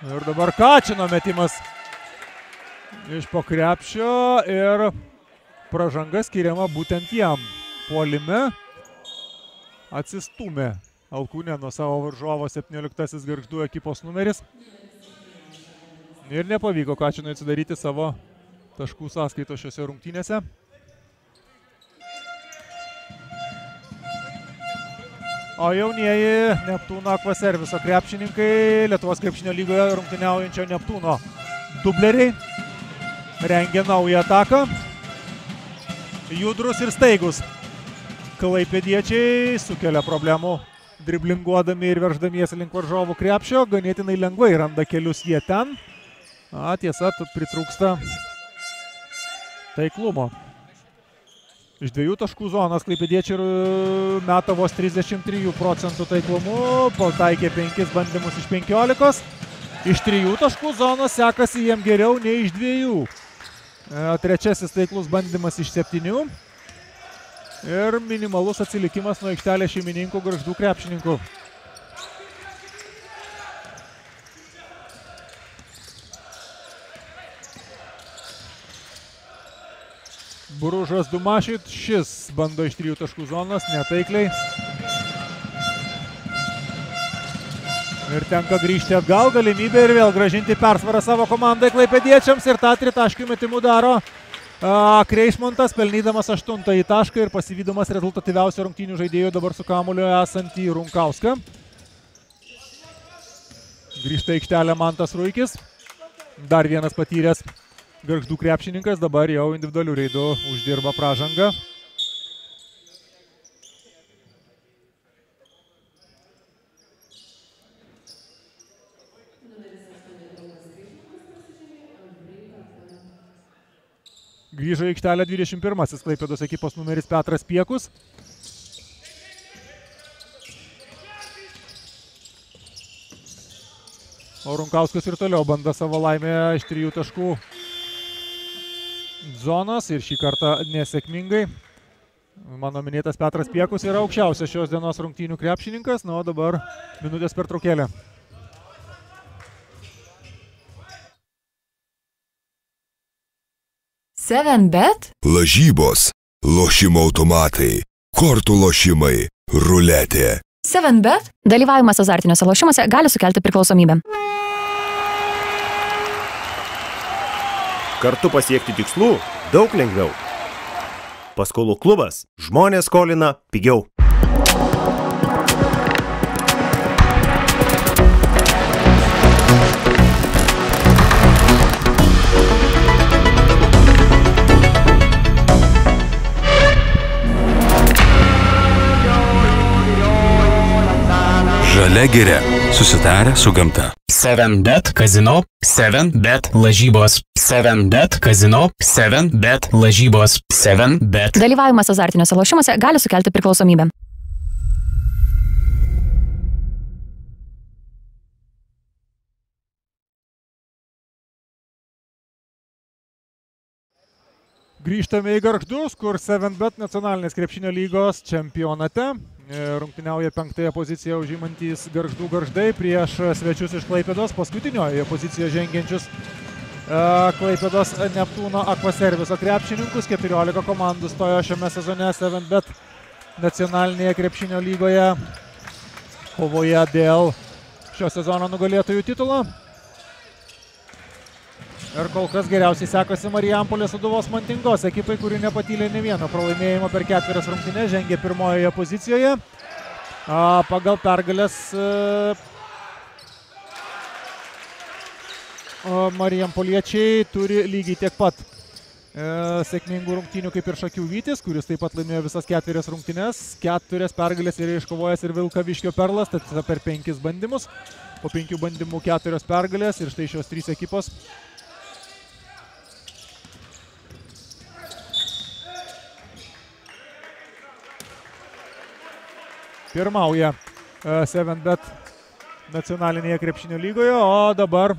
Ir dabar Kačino metimas iš po krepšio ir pražanga skiriama būtent jam. Puolime atsistūmė Alkūnė nuo savo varžovo septynioliktasis Gargždų ekipos numeris. Ir nepavyko Kačinui atsidaryti savo taškų sąskaito šiose rungtynėse. O jaunieji Neptūno Akvaserviso krepšininkai Lietuvos krepšinio lygoje rungtyniaujančio Neptūno dubleriai rengia naują ataką. Judrus ir staigus klaipėdiečiai sukelia problemų driblinguodami ir verždamiesi link varžovų krepšio. Ganėtinai lengvai randa kelius jie ten. A, tiesa, pritrūksta taiklumo. Iš dviejų taškų zonos klaipėdiečiai meta vos trisdešimt trijų procentų taiklumu, pataikė penkis bandymus iš penkiolikos. Iš trijų taškų zonos sekasi jiem geriau nei iš dviejų. Trečiasis taiklus bandymas iš septynių. Ir minimalus atsilikimas nuo aikštelės šeimininkų Gargždų krepšininkų. Bružas Dumašit, šis bando iš trijų taškų zonos, netaikliai. Ir tenka grįžti atgal, galimybė ir vėl grąžinti persvarą savo komandai klaipėdiečiams. Ir tą tritaškių metimų daro a, Kreismontas, pelnydamas aštuntąjį tašką ir pasivydamas rezultatyviausio rungtynių žaidėjų dabar su kamuoliu esantį Runkauską. Grįžta aikštelė Mantas Ruikis. Dar vienas patyręs Gargždų krepšininkas, dabar jau individualių reidų uždirba pražangą. Grįžo į aikštelę dvidešimt pirmasis Klaipėdos ekipos numeris Petras Piekus. O Runkauskas ir toliau bando savo laimę iš trijų taškų zonos ir šį kartą nesėkmingai. Mano minėtas Petras Piekus yra aukščiausias šios dienos rungtynių krepšininkas, na o dabar minutės pertraukėlė. seven bet? Lažybos, lošimo automatai, kortų lošimai, ruletė. seven bet? Dalyvavimas azartiniuose lošimuose gali sukelti priklausomybę. Kartu pasiekti tikslų daug lengviau. Paskolų klubas. Žmonės skolina pigiau. Žalia giria. Susitarę su gamta. seven bet kazino, seven bet lažybos, seven bet kazino, seven bet lažybos, seven bet. Dalyvavimas azartiniuose lošimuose gali sukelti priklausomybę. Grįžtame į Gargždus, kur seven bet nacionalinės krepšinio lygos čempionate. Rungtyniauja penktąją poziciją užimantys Gargždų Gargždai prieš svečius iš Klaipėdos, paskutinioje pozicijoje žengiančius Klaipėdos Neptūno Akvaserviso krepšininkus. keturiolika komandų stojo šiame sezone seven bet nacionalinėje krepšinio lygoje kovoje dėl šio sezono nugalėtojų titulo. Ir kol kas geriausiai sekasi Marijampolės Sūduvos Mantingos ekipai, kuri nepatyrė ne vieno pralaimėjimo per ketverias rungtynes, žengė pirmojoje pozicijoje. A, pagal pergalės a, Marijampoliečiai turi lygiai tiek pat a, sėkmingų rungtynių kaip ir Šakių Vytis, kuris taip pat laimėjo visas ketverias rungtynes. Keturias pergalės yra iškovojęs ir Vilkaviškio Perlas, tad per penkis bandymus. Po penkių bandymų keturios pergalės ir štai šios trys ekipos. Pirmauja seven bet nacionalinėje krepšinio lygoje, o dabar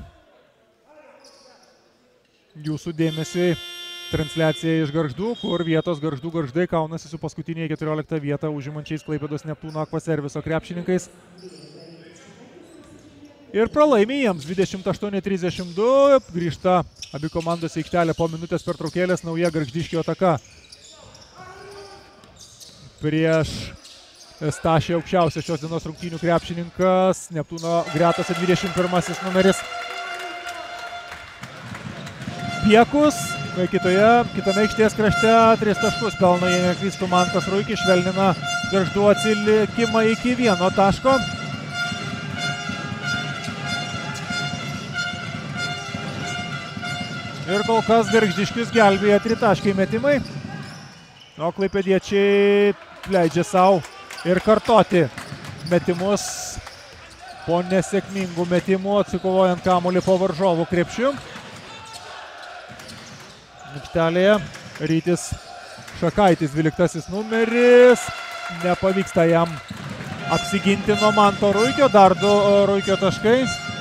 jūsų dėmesiui transliacija iš Gargždų, kur vietos Gargždų Gargždai kaunasi su paskutinėje keturioliktą vietą užimančiais Klaipėdos Neptūno Akvaserviso krepšininkais. ir pralaimi jiems dvidešimt aštuoni trisdešimt du. Grįžta abi komandos į aikštelę po minutės pertraukėlės, nauja Gargždiškio ataka. Prieš Stašį aukščiausias šios dienos rungtynių krepšininkas, Neptūno gretose dvidešimt pirmasis numeris Piekus. Kitoje, kitame aikštės krašte tris taškus pelno, jei neklystų, Mantas Ruikis, švelnina Gargždų atsilikimą iki vieno taško. Ir kol kas Gargždiškius gelbėja tritaškiai metimai. O klaipėdiečiai leidžia savo ir kartoti metimus po nesėkmingų metimų, atsikovojant kamuolį po varžovų krepšių. Aikštelėje Rytis Šakaitis, dvyliktasis numeris. Nepavyksta jam apsiginti nuo Manto Ruikio, dar du Ruikio taškai.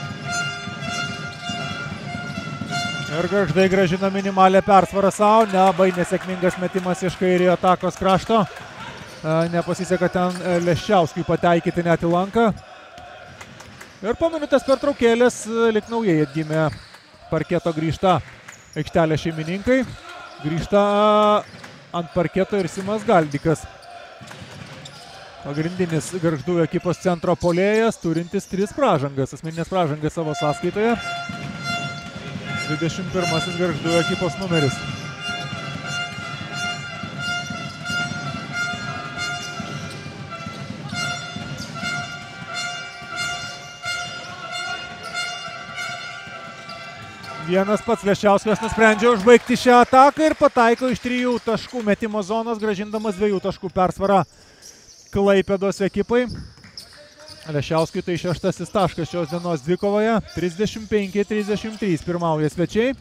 Ir Gargždai grąžina minimalę persvarą savo, labai nesėkmingas metimas iš kairiojo atakos krašto. Nepasiseka ten Leščiauskui pataikyti net į lanką. Ir po minutės pertraukėlės lyg naujai atgimė parketo grįžta aikštelė šeimininkai. Grįžta ant parketo ir Simas Galdikas. Pagrindinis Gargždų ekipos centro puolėjas, turintis tris pražangas, asmeninės pražangas savo sąskaitoje. dvidešimt pirmasis Gargždų ekipos numeris. Vienas pats Leščiauskas nusprendžia užbaigti šią ataką ir pataiko iš trijų taškų metimo zonos, grąžindamas dviejų taškų persvarą Klaipėdos ekipai. Leščiauskui tai šeštasis taškas šios dienos dvikovoje. trisdešimt penki trisdešimt trys pirmauja svečiai.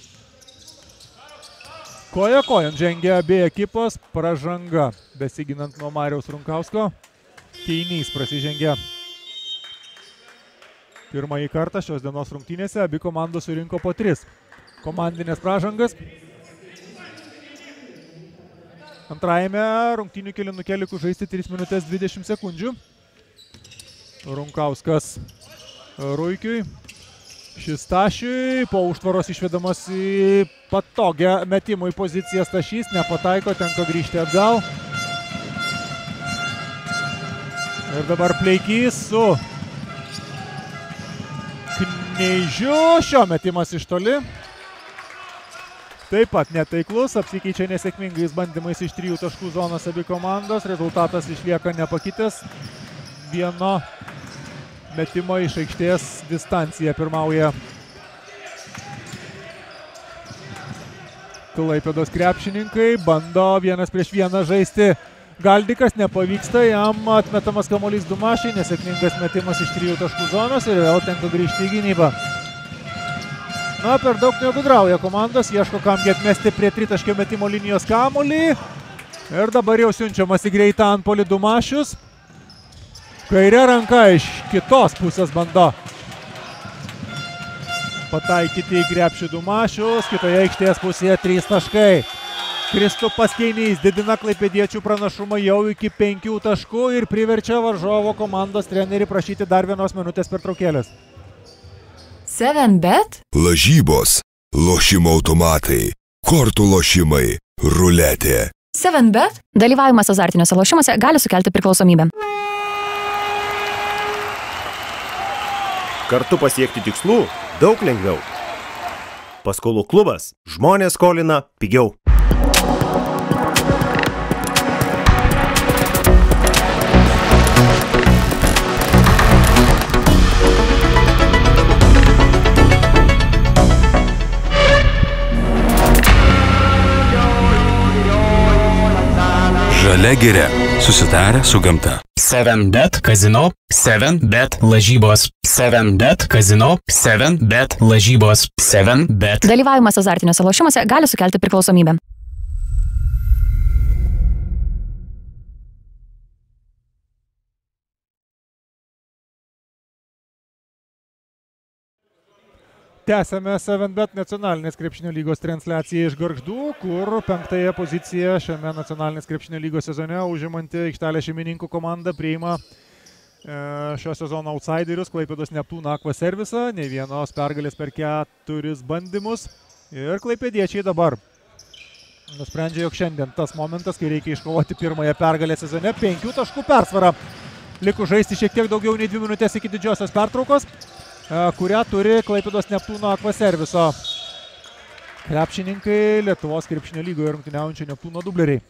Koja kojon žengia abi ekipos, pražanga besiginant nuo Mariaus Runkausko. Keinys prasižengia pirmąjį kartą šios dienos rungtynėse, abi komandos surinko po tris komandinės pražangas. Antrajame rungtynių kėlinukė liko žaisti tris minutės dvidešimt sekundžių. Runkauskas Ruikiui, šis Stašiui, po užtvaros išvedamas į patogią metimų į poziciją Stašys, nepataiko, tenka grįžti atgal. Ir dabar Pleikys su Kneižiu, šio metimas iš toli. Taip pat netaiklus, apsikeičia nesėkmingais bandymais iš trijų taškų zonos abi komandos, rezultatas išlieka nepakitęs. Vieno metimo iš aikštės distancija pirmauja Klaipėdos krepšininkai, bando vienas prieš vieną žaisti Galdikas, nepavyksta, jam atmetamas kamuolys Dumašiai, nesėkmingas metimas iš trijų taškų zonos ir vėl tenka grįžti į gynybą. Na, per daug negudrauja komandos, ieško kamgi atmesti prie tritaškio metimo linijos kamuolį. Ir dabar jau siunčiamas į greitą antpuolį Dumašius. Kairė ranka iš kitos pusės bando pataikyti į krepšį Dumašius, kitoje aikštės pusėje trys taškai. Kristupas Keinys didina klaipėdiečių pranašumą jau iki penkių taškų ir priverčia varžovo komandos trenerį prašyti dar vienos minutės pertraukėlės. seven bet? Lažybos, lošimo automatai, kortų lošimai, ruletė. seven bet? Dalyvavimas azartiniuose lošimuose gali sukelti priklausomybę. Kartu pasiekti tikslų daug lengviau. Paskolų klubas. Žmonės skolina pigiau. Žalia giria. Susitarę su gamta. seven bet kazino, seven bet lažybos, seven bet kazino, seven bet lažybos, seven bet. Dalyvavimas azartiniuose lošimuose gali sukelti priklausomybę. Tęsame seven bet nacionalinės krepšinio lygos transliaciją iš Gargždų, kur penktąją poziciją šiame nacionalinės krepšinio lygos sezone užimanti aikštelė šeimininkų komanda priima šio sezono outsiderius, Klaipėdos Neptūno Aqua servisą, nei vienos pergalės per keturis bandymus. Ir klaipėdiečiai dabar nusprendžia, jog šiandien tas momentas, kai reikia iškovoti pirmąją pergalę sezone, penkių taškų persvarą. Likus žaisti šiek tiek daugiau nei dvi minutės iki didžiosios pertraukos, kurią turi Klaipėdos Neptūno Aqua serviso krepšininkai, Lietuvos krepšinio lygoje rungtyniaujančio Neptūno dubleriai.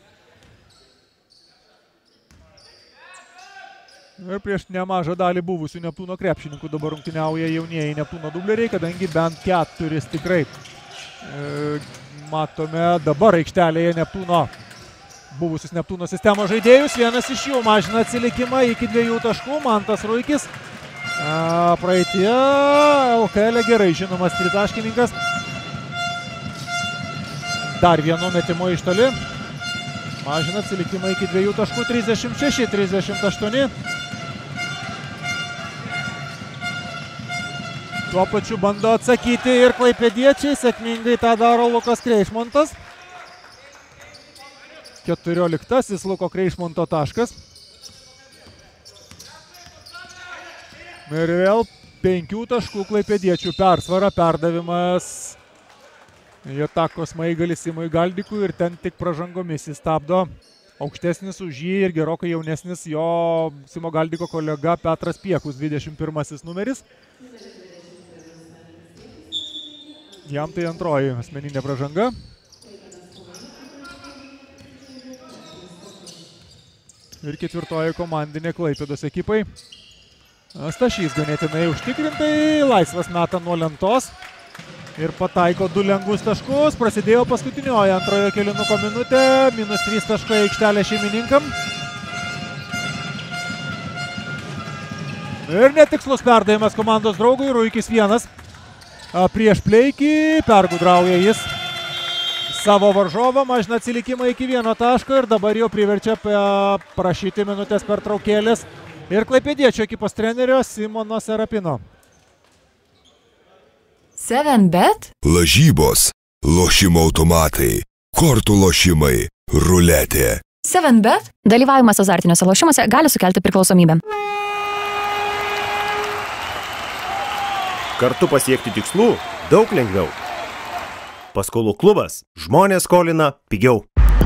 Ir prieš nemažą dalį buvusių Neptūno krepšininkų dabar rungtyniauja jaunieji Neptūno dubleriai, kadangi bent keturis tikrai e, matome dabar aikštelėje Neptūno, buvusius Neptūno sistemos žaidėjus. Vienas iš jų mažina atsilikimą iki dviejų taškų, Mantas Ruikis. E, praeitie L K L gerai žinomas tritaškininkas. Dar vienu metimu iš toli. Mažina atsilikimą iki dviejų taškų, trisdešimt šeši trisdešimt aštuoni. Tuo pačiu bando atsakyti ir klaipėdiečiai, sėkmingai tą daro Lukas Kreišmontas. keturioliktasis Luko Kreišmonto taškas. Ir vėl penkių taškų klaipėdiečių persvara, perdavimas Jotako Smaigalis Simui Galdikui ir ten tik pražangomis jis stabdo aukštesnis už jį ir gerokai jaunesnis jo Simo Galdiko kolega Petras Piekus, dvidešimt pirmasis numeris. Jam tai antroji asmeninė pražanga. Ir ketvirtoji komandinė Klaipėdos ekipai. Stašys ganėtinai užtikrintai, laisvas meta nuo lentos. Ir pataiko du lengvus taškus. Prasidėjo paskutinioji antrojo kėlinuko minutė. Minus trys taškai aikštelė šeimininkam. Ir netikslus perdavimas komandos draugui. Ruikis vienas. Prieš Pleikį, pergudrauja jis savo varžovą, mažina atsilikimą iki vieno taško ir dabar jau priverčia prašyti minutės pertraukėlės ir klaipėdiečio ekipos trenerio Simono Serapino. seven bet? Lažybos, lošimo automatai, kortų lošimai, ruletė. seven bet? Dalyvavimas azartiniuose lošimuose gali sukelti priklausomybę. Kartu pasiekti tikslų daug lengviau. Paskolų klubas. Žmonės skolina pigiau.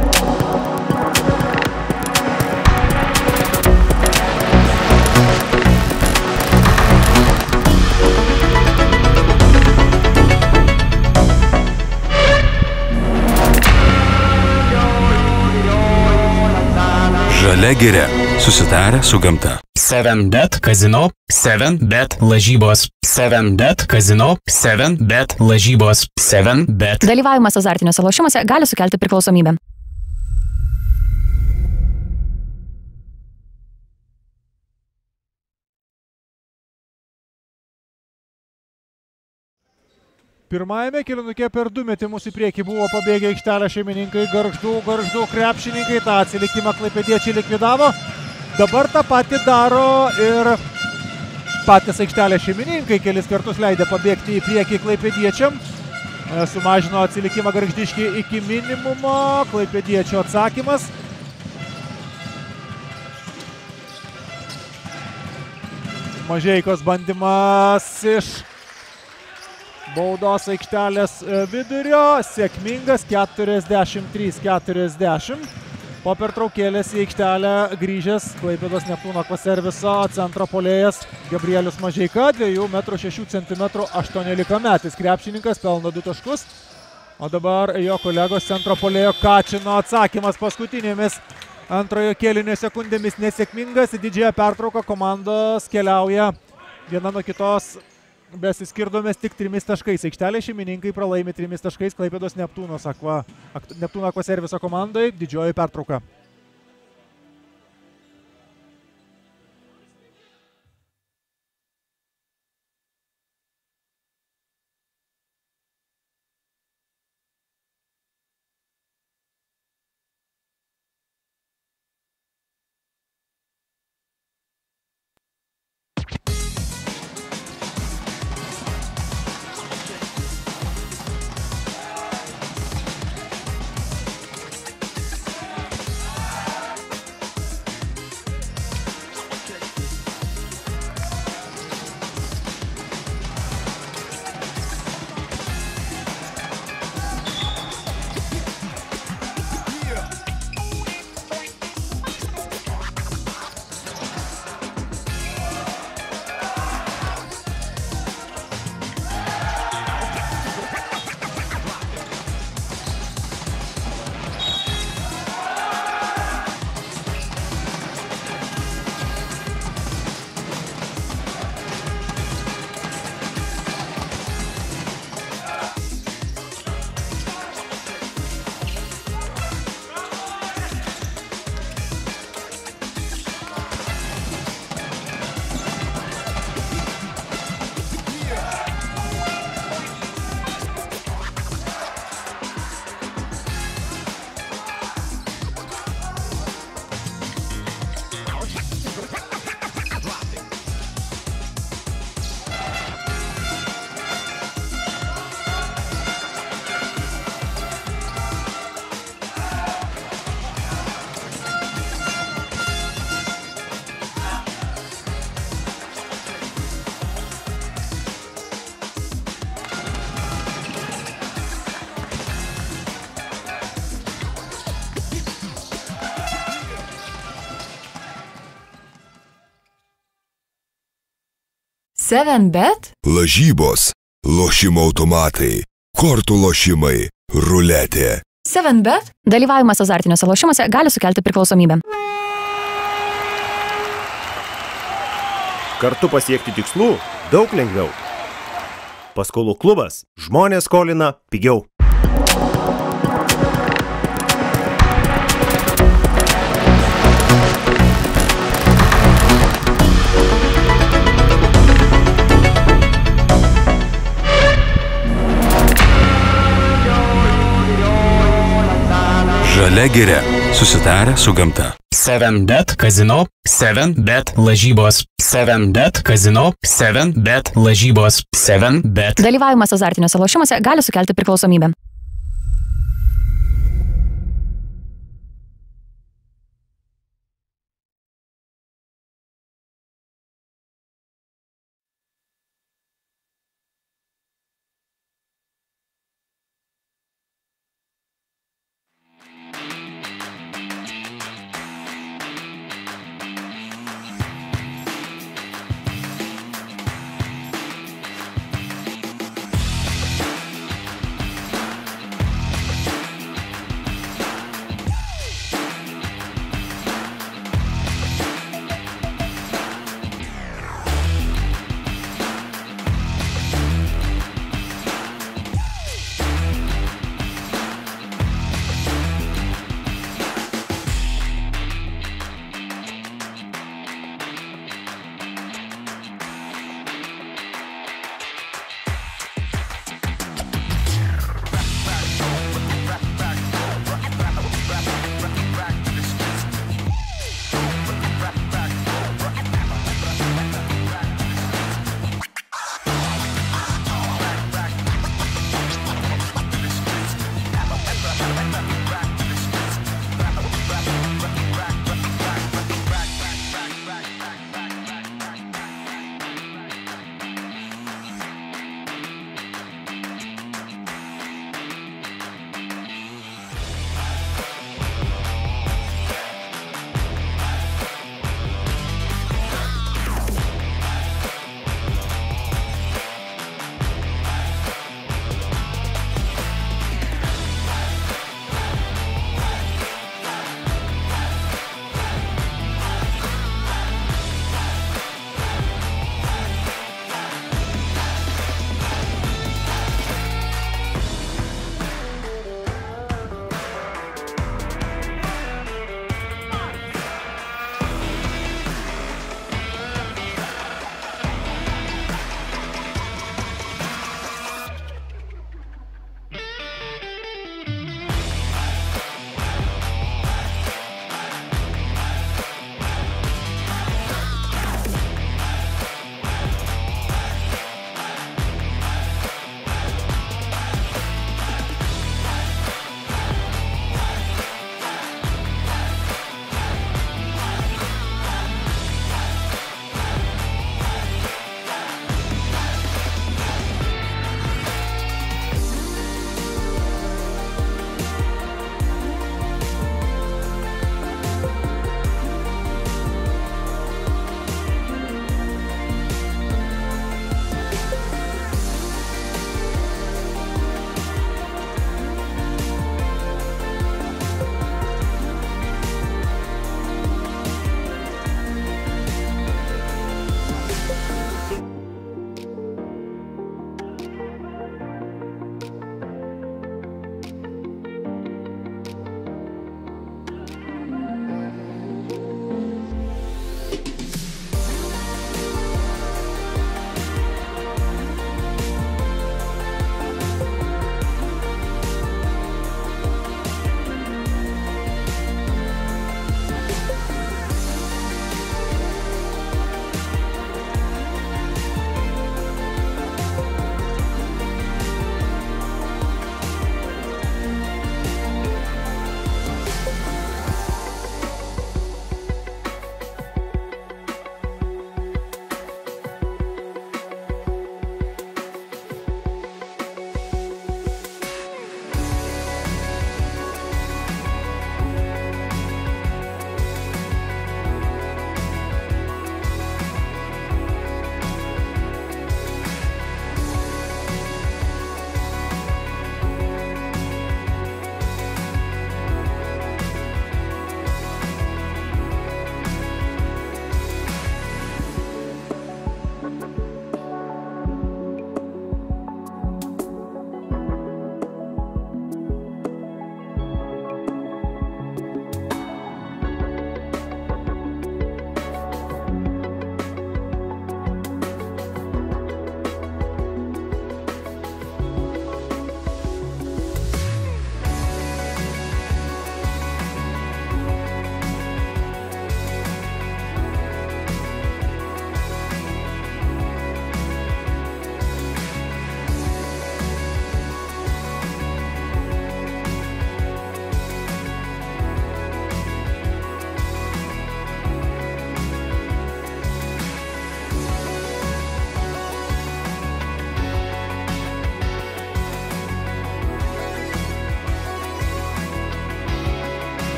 Žalia giria. Susitarę su gamta. seven bet kazino, seven bet lažybos, seven bet kazino, seven bet lažybos, seven bet. Dalyvavimas azartiniuose lošimuose gali sukelti priklausomybę. Pirmajame kėlinuke per du metimus į priekį buvo pabėgę aikštelę šeimininkai, Gargždų, Gargždų krepšininkai, tą atsilikimą klaipėdiečiai likvidavo. Dabar tą patį daro ir patys aikštelės šeimininkai, kelis kartus leidė pabėgti į priekį klaipėdiečiam. Sumažino atsilikimą Gargždiškį iki minimumo, klaipėdiečio atsakymas. Mažeikos bandymas iš baudos aikštelės vidurio, sėkmingas, keturiasdešimt trys keturiasdešimt. Po pertraukėlės į aikštelę grįžęs Klaipėdos Neptūno Aqua serviso centro puolėjas Gabrielius Mažeika, dviejų metrų šešių centimetrų aštuoniolikametis krepšininkas, pelno du taškus. O dabar jo kolegos centro puolėjo Kačino atsakymas paskutinėmis antrojo kėlinio sekundėmis nesėkmingas. Į didžiąją pertrauką komandos keliauja viena nuo kitos besiskirdomės tik trimis taškais. Aikštelė šeimininkai pralaimi trimis taškais Klaipėdos Neptūno Aqua, Neptūno Aqua serviso komandai. Didžioji pertrauka. seven bet? Lažybos, lošimo automatai, kortų lošimai, ruletė. seven bet? Dalyvavimas azartiniuose lošimuose gali sukelti priklausomybę. Kartu pasiekti tikslų daug lengviau. Paskolų klubas. Žmonės skolina pigiau. Žalia giria. Susitarę su gamta. seven bet kazino, seven bet lažybos, seven bet kazino, seven bet lažybos, seven bet. Dalyvavimas azartiniuose lošimuose gali sukelti priklausomybę.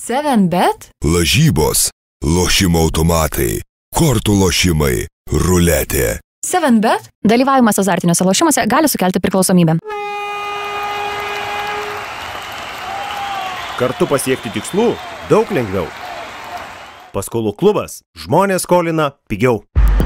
seven bet. Lažybos, lošimo automatai, kortų lošimai, ruletė. seven bet. Dalyvavimas azartiniuose lošimuose gali sukelti priklausomybę. Kartu pasiekti tikslų daug lengviau. Paskolų klubas. Žmonės skolina pigiau.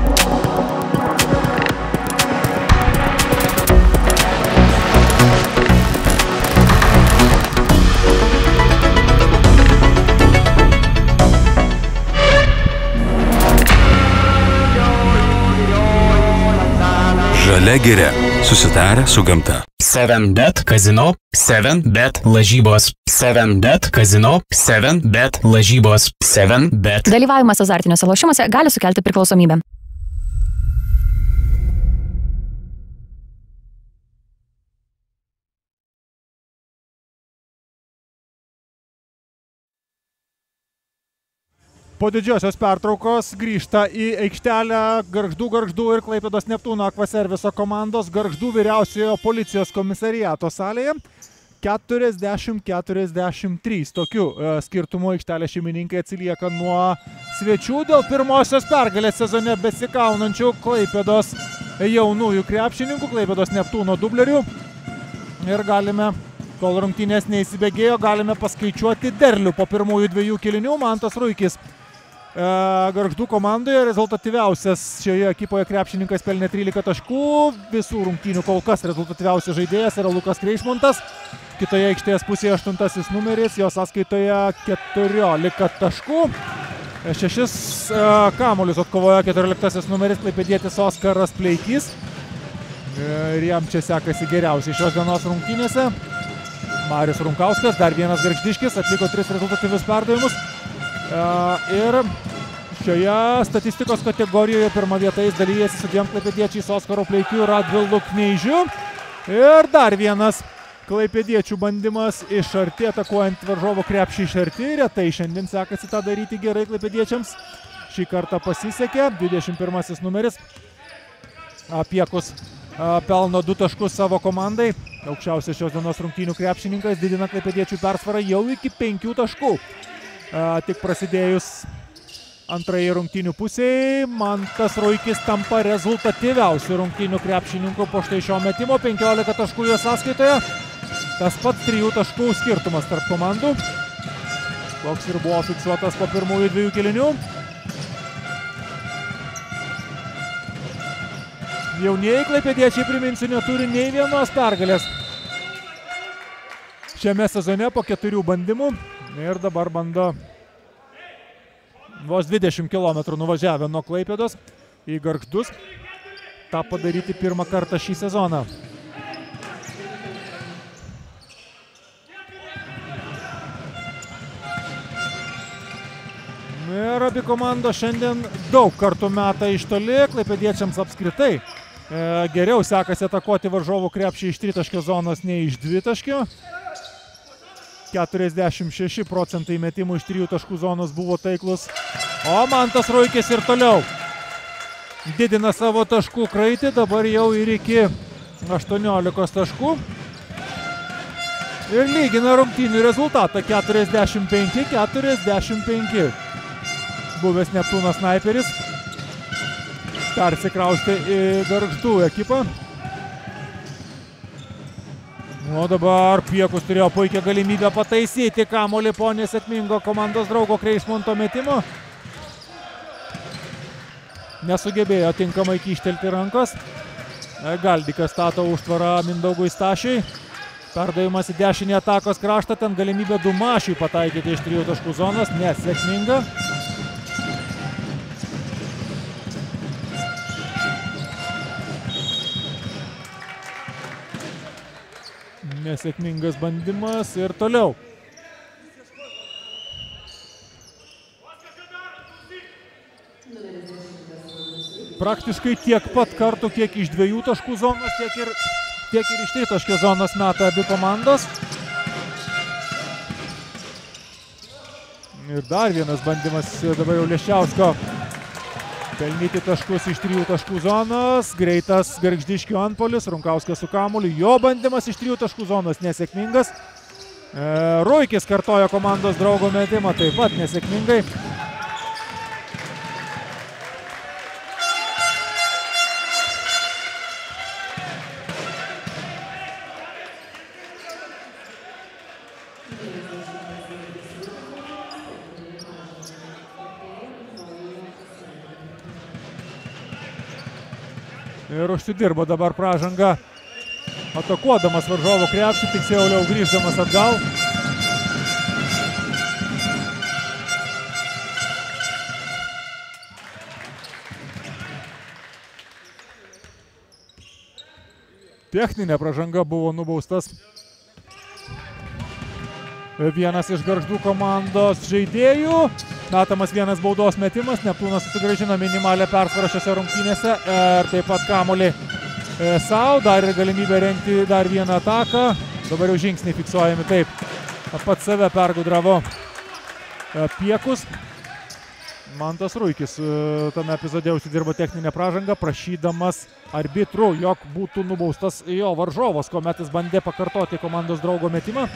Žalia giria. Susitarę su gamta. seven bet kazino, seven bet lažybos, seven bet kazino, seven bet lažybos, seven bet. Dalyvavimas azartiniuose lošimuose gali sukelti priklausomybę. Po didžiosios pertraukos grįžta į aikštelę Gargždų, Gargždų ir Klaipėdos Neptūno akvaserviso komandos Gargždų vyriausiojo policijos komisariato salėje. keturiasdešimt keturiasdešimt trys. Tokiu skirtumu aikštelės šeimininkai atsilieka nuo svečių dėl pirmosios pergalės sezone besikaunančių Klaipėdos jaunųjų krepšininkų, Klaipėdos Neptūno dublerių. Ir galime, kol rungtynės neįsibėgėjo, galime paskaičiuoti derlių po pirmųjų dviejų kėlinių. Mantas Ruikis Gargždų komandoje rezultatyviausias šioje ekipoje krepšininkas pelnė trylika taškų. Visų rungtynių kol kas rezultatyviausias žaidėjas yra Lukas Kreišmontas. Kitoje aikštės pusėje aštuntasis numeris, jo sąskaitoje keturiolika taškų. Šešis kamuolius atkovojo keturioliktasis numeris klaipėdietis Oskaras Pleikys. Ir jam čia sekasi geriausiai šios dienos rungtynėse. Marius Runkauskas, dar vienas gargždiškis, atliko tris rezultatyvius perdavimus. Ir šioje statistikos kategorijoje pirmą vietą jis dalyjasi su dviem klaipėdiečiais Oskaru Pleikiu ir Radvilu Kneižiu. Ir dar vienas klaipėdiečių bandymas iš arti, atakuojant varžovo krepšį iš arti. Retai šiandien sekasi tą daryti gerai klaipėdiečiams. Šį kartą pasisekė. dvidešimt pirmasis numeris. Piekus pelno du taškus savo komandai. Aukščiausias šios dienos rungtynių krepšininkas didina klaipėdiečių persvarą jau iki penkių taškų. Tik prasidėjus antrąjį rungtynių pusėje, Mantas Ruikis tampa rezultatyviausių rungtynių krepšininkų po štai šio metimo. penkiolika taškų jo sąskaitoje. Tas pats trijų taškų skirtumas tarp komandų. Koks ir buvo fiksuotas po pirmųjų dviejų kėlinių. Jaunieji klaipėdiečiai, priminsiu, neturi nei vienos pergalės šiame sezone po keturių bandymų. Ir dabar bando vos dvidešimt kilometrų nuvažiavę nuo Klaipėdos į Gargždus tą padaryti pirmą kartą šį sezoną. Ir abi komandos šiandien daug kartų meta iš toli. Klaipėdiečiams apskritai e, geriau sekasi atakuoti varžovų krepšį iš tritaškio zonos nei iš dvitaškio. keturiasdešimt šeši procentai metimų iš trijų taškų zonos buvo taiklus. O Mantas Ruikis ir toliau didina savo taškų kraitį, dabar jau ir iki aštuoniolikos taškų. Ir lygina rungtynių rezultatą keturiasdešimt penki keturiasdešimt penki. Buvęs Neptūno snaiperis persikraustė į Gargždų ekipą. O dabar Piekus turėjo puikią galimybę pataisyti kamuolį po nesėkmingo komandos draugo Kreišmonto metimo. Nesugebėjo tinkamai kyštelti rankos. Galdikas stato užtvarą Mindaugui Stašiui. Perdavimas į dešinį atakos kraštą, ten galimybė Dumašiui pataikyti iš trijų taškų zonos, nesėkminga. Nesėkmingas bandymas ir toliau. Praktiškai tiek pat kartų, kiek iš dviejų taškų zonos, tiek ir, tiek ir iš tritaškio zonos meta abi komandos. Ir dar vienas bandymas dabar jau Leščiausko pelnyti taškus iš trijų taškų zonos. Greitas Gargždiškio antpuolis, Runkauskas su kamuoliu. Jo bandymas iš trijų taškų zonos nesėkmingas. Ruikis kartojo komandos draugo metimą, taip pat nesėkmingai. Ir užsidirbo dabar pražanga, atakuodamas varžovų krepšį, tiksliau grįždamas atgal. Techninė pražanga buvo nubaustas vienas iš Gargždų komandos žaidėjų. Metamas vienas baudos metimas, Neptūnas susigrąžino minimalę persvarą šiose rungtynėse ir taip pat kamuolį savo, dar ir galimybę rengti dar vieną ataką. Dabar jau žingsniai fiksuojami taip. Pats save pergudravo Piekus. Mantas Ruikis tame epizode užsidirbo techninę pražangą, prašydamas arbitrų, jog būtų nubaustas jo varžovas, kuomet jis bandė pakartoti komandos draugo metimą.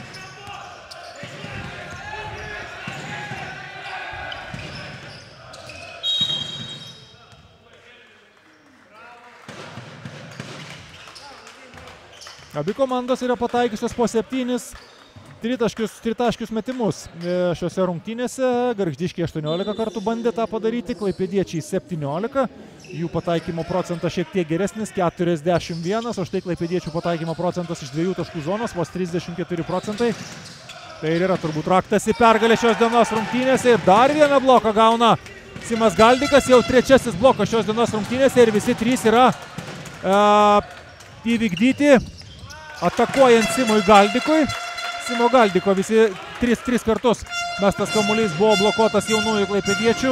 Abi komandos yra pataikiusios po septynis tritaškius, tritaškius metimus šiose rungtynėse. Gargždiškiai aštuoniolika kartų bandė tą padaryti, klaipėdiečiai septyniolika. Jų pataikymo procentas šiek tiek geresnis, keturiasdešimt vienas, o štai klaipėdiečių pataikymo procentas iš dviejų taškų zonos, vos trisdešimt keturi procentai. Tai ir yra turbūt raktas į pergalę šios dienos rungtynėse. Ir dar vieną bloką gauna Simas Galdikas, jau trečiasis blokas šios dienos rungtynėse ir visi trys yra uh, įvykdyti. Atakuojant Simui Galdikui. Simo Galdiko visi tris, tris kartus mestas kamuolys buvo blokuotas jaunųjų klaipėdiečių.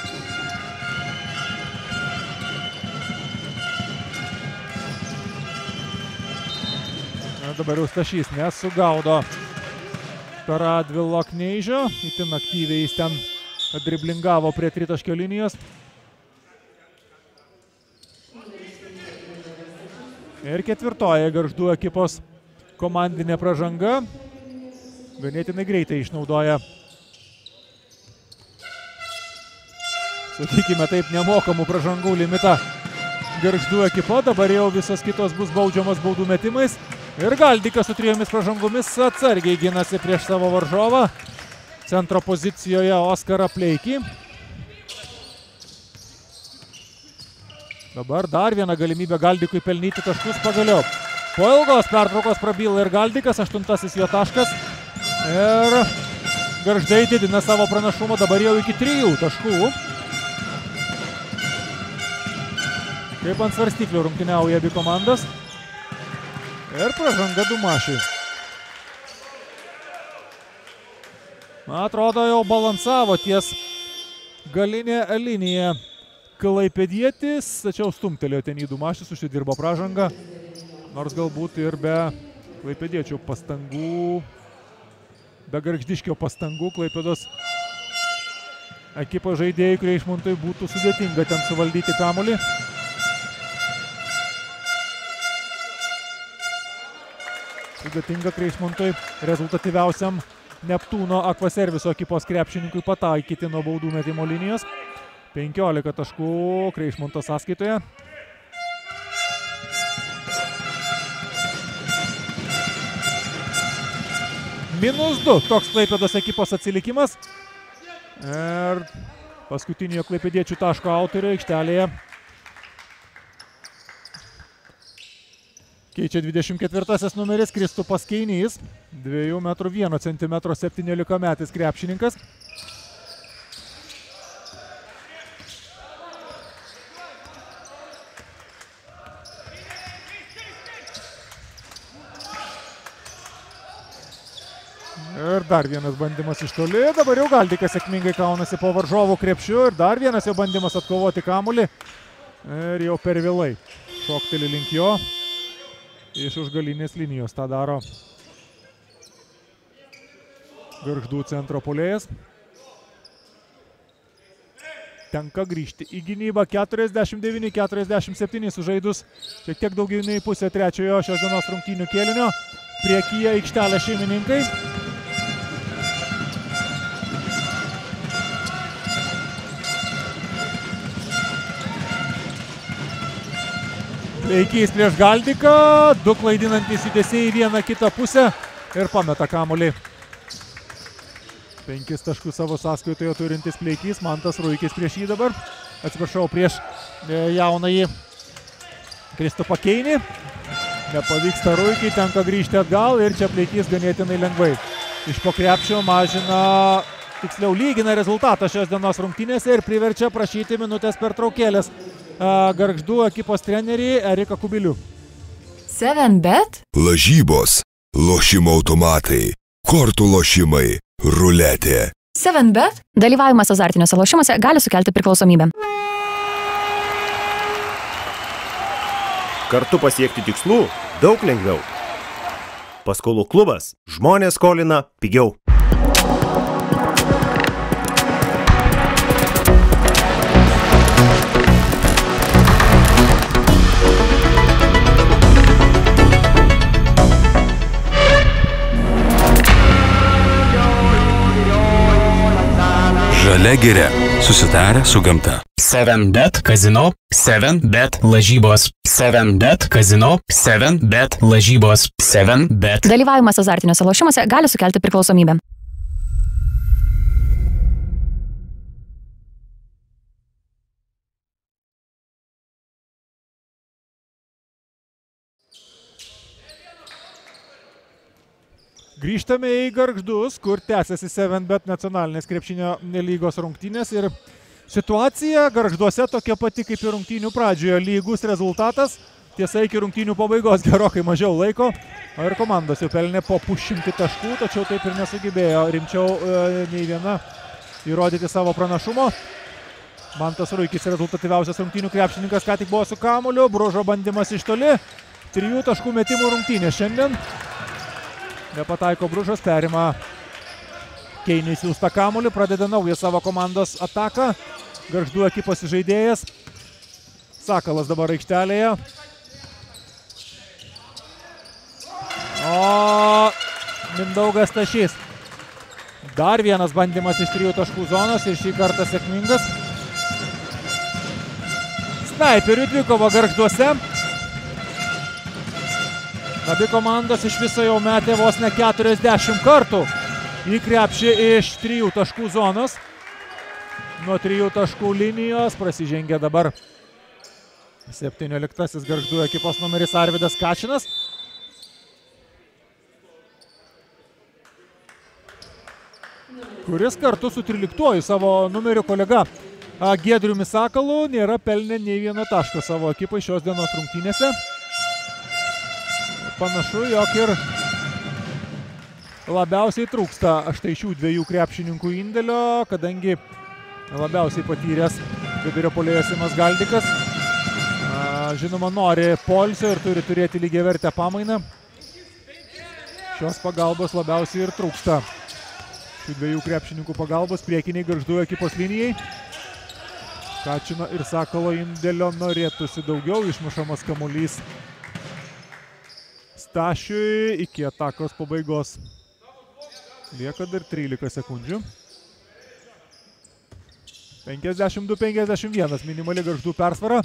Na, dabar jau Stašys nesugaudo per Radvilo Kneižio. Itin aktyviai jis ten driblingavo prie tritaškio linijos. Ir ketvirtoji Gargždų ekipos komandinė pražanga. Ganėtinai greitai išnaudoja, sakykime taip, nemokamų pražangų limitą Gargždų ekipa. Dabar jau visos kitos bus baudžiamos baudų metimais. Ir Galdikas su trijomis pražangomis atsargiai ginasi prieš savo varžovą. Centro pozicijoje Oskarą Pleikį. Dabar dar viena galimybė Galdikui pelnyti taškus pagaliau. Po ilgos pertraukos prabyla ir Galdikas, aštuntasis jo taškas. Ir Gargždai didina savo pranašumą dabar jau iki trijų taškų. Kaip ant svarstyklių rungtyniauja abi komandas. Ir pražanga Dumašiui. Atrodo, jau balansavo ties galinė linija klaipėdietis, tačiau stumtelėjo ten į Dumašius, užsidirbo pražangą. Nors galbūt ir be klaipėdiečio pastangų, be Gargždiškio pastangų, Klaipėdos ekipos žaidėjai Kreišmontui būtų sudėtinga ten suvaldyti kamuolį. Sudėtinga Kreišmontui rezultatyviausiam Neptūno Akvaserviso ekipos krepšininkui pataikyti nuo baudų metimo linijos. penkiolika taškų Kreišmonto sąskaitoje. Minus du toks Klaipėdos ekipos atsilikimas. Ir paskutinio klaipėdiečių taško autorio aikštelėje keičia dvidešimt ketvirtasis numeris Kristupas Keinys. dviejų metrų vieno centimetro septyniolikametis krepšininkas. Ir dar vienas bandymas iš toli. Dabar jau Galdikas sėkmingai kaunasi po varžovų krepšiu. Ir dar vienas jau bandymas atkovoti kamuolį. Ir jau per vėlai šokteli link jo. Iš už galinės linijos tą daro Gargždų centro puolėjas. Tenka grįžti į gynybą. keturiasdešimt devyni keturiasdešimt septyni sužaidus. Šiek tiek daugiau nei pusė trečiojo šios dienos rungtynių kėlinio. Priekyje aikštelė šeimininkai. Pleikys prieš Galdiką, du klaidinantys judesiai į vieną kitą pusę ir pameta kamuolį. Penkis taškus savo sąskaitoje turintis Pleikys, Mantas Ruikis prieš jį dabar. Atsiprašau, prieš jaunąjį Kristupą Keinį. Nepavyksta Ruikiai, tenka grįžti atgal ir čia Pleikys ganėtinai lengvai. Iš po krepšio mažina, tiksliau lygina rezultatą šios dienos rungtynėse ir priverčia prašyti minutės pertraukėlės Gargždų ekipos trenerį Eriką Kubilių. seven bet? Lažybos, lošimo automatai, kortų lošimai, ruletė. seven bet? Dalyvavimas azartiniuose lošimuose gali sukelti priklausomybę. Kartu pasiekti tikslų daug lengviau. Paskolų klubas. Žmonės skolina pigiau. Žalia giria. Susitarę su gamta. seven bet kazino, seven bet lažybos, seven bet kazino, seven bet lažybos, seven bet. Dalyvavimas azartiniuose lošimuose gali sukelti priklausomybę. Grįžtame į Gargždus, kur tęsiasi seven bet nacionalinės krepšinio lygos rungtynės ir situacija Gargžduose tokia pati kaip ir rungtynių pradžioje. Lygus rezultatas, tiesa iki rungtynių pabaigos gerokai mažiau laiko ir komandos jau pelnė po pusšimtį taškų, tačiau taip ir nesugebėjo rimčiau e, nei viena įrodyti savo pranašumo. Mantas Ruikis rezultatyviausias rungtynių krepšininkas, ką tik buvo su kamuoliu, Bružo bandymas iš toli, trijų taškų metimų rungtynė šiandien. Nepataiko Bružas, perima Keinį siųstą kamuolį, pradeda naują savo komandos ataką. Gargždų ekipos žaidėjas. Sakalas dabar aikštelėje. O Mindaugas Stašys. Dar vienas bandymas iš trijų taškų zonos ir šį kartą sėkmingas. Snaiperių dvikova Gargžduose. Abi komandos iš viso jau metė vos ne keturiasdešimt kartų į krepšį iš trijų taškų zonos. Nuo trijų taškų linijos prasižengė dabar septynioliktasis Gargždų ekipos numeris Arvydas Kačinas. Kuris kartu su tryliktuoju savo numeriu kolega Giedriumi Sakalu nėra pelnę nei vieno taško savo ekipai šios dienos rungtynėse. Panašu, jog ir labiausiai trūksta štai šių dviejų krepšininkų indėlio, kadangi labiausiai patyręs vidurio puolėjas Simas Galdikas. Žinoma, nori poilsio ir turi turėti lygiavertę pamainą. Šios pagalbos labiausiai ir trūksta. Šių dviejų krepšininkų pagalbos priekiniai Gargždų ekipos linijai. Kačino ir Sakalo indėlio norėtųsi daugiau, išmušamas kamuolys Stašiui iki atakos pabaigos. Lieka dar trylika sekundžių. penkiasdešimt du penkiasdešimt vienas minimali Gargždų persvara.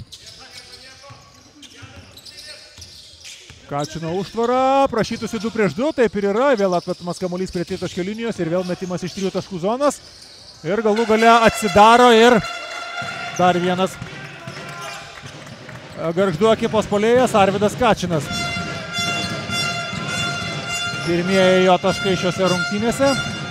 Kačino užtvara, prašytųsi du prieš du, taip ir yra. Vėl atmetamas kamuolys prie tritaškio linijos ir vėl metimas iš trijų taškų zonos. Ir galų gale atsidaro ir dar vienas Gargždų ekipos puolėjas Arvydas Kačinas. Pirmieji jo taškai šiose rungtynėse.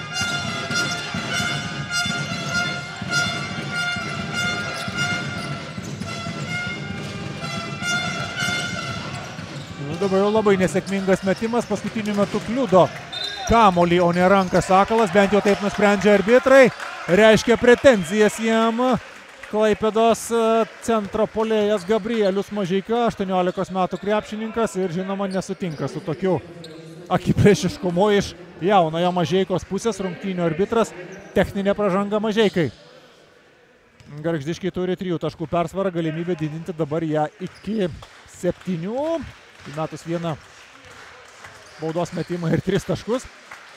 Nu, dabar jau labai nesėkmingas metimas, paskutiniu metu kliudo kamuolį, o ne ranką Sakalas, bent jau taip nusprendžia arbitrai. Reiškia pretenzijas jam Klaipėdos centro puolėjas Gabrielius Mažeika, aštuoniolikos metų krepšininkas ir žinoma nesutinka su tokiu akiplėšiškumu iš jaunojo Mažeikos pusės. Rungtynių arbitras, techninė pražanga Mažeikai. Gargždiškiai turi trijų taškų persvarą, galimybę didinti dabar ją iki septynių. Įmetus vieną baudos metimą ir tris taškus.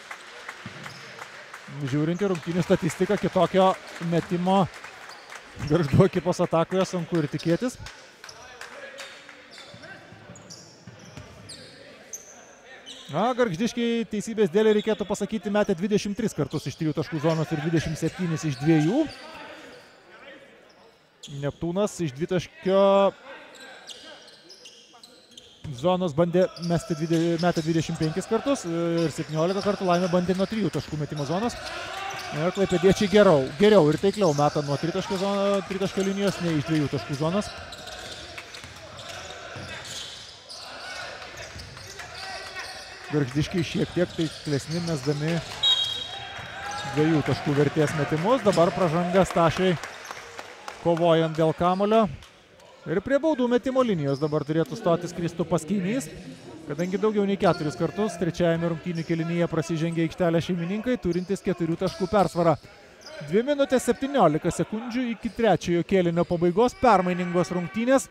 Žiūrint į rungtynių statistiką, kitokio metimo Gargždų ekipos atakoje sunku ir tikėtis. Na, Gargždiškiai teisybės dėlė reikėtų pasakyti, metė dvidešimt tris kartus iš trijų taškų zonos ir dvidešimt septynis iš dviejų. Neptūnas iš dvitaškio zonos bandė mesti metė dvidešimt penkis kartus ir septyniolika kartų Laimė bandė nuo trijų taškų metimo zonos. Ir klaipėdiečiai geriau, geriau ir taikliau meta nuo tritaškio, zono, tritaškio linijos, nei iš dviejų taškų zonos. Gargždiškiai šiek tiek taiklesni mesdami dviejų taškų vertės metimus. Dabar pražanga Stašiai kovojant dėl kamulio. Ir prie baudų metimo linijos dabar turėtų stotis Kristupas Keinys, kadangi daugiau nei keturis kartus trečiajame rungtynių kėlinyje prasižengė aikštelę šeimininkai, turintis keturių taškų persvarą. dvi minutės septyniolika sekundžių iki trečiojo kėlinio pabaigos, permainingos rungtynės.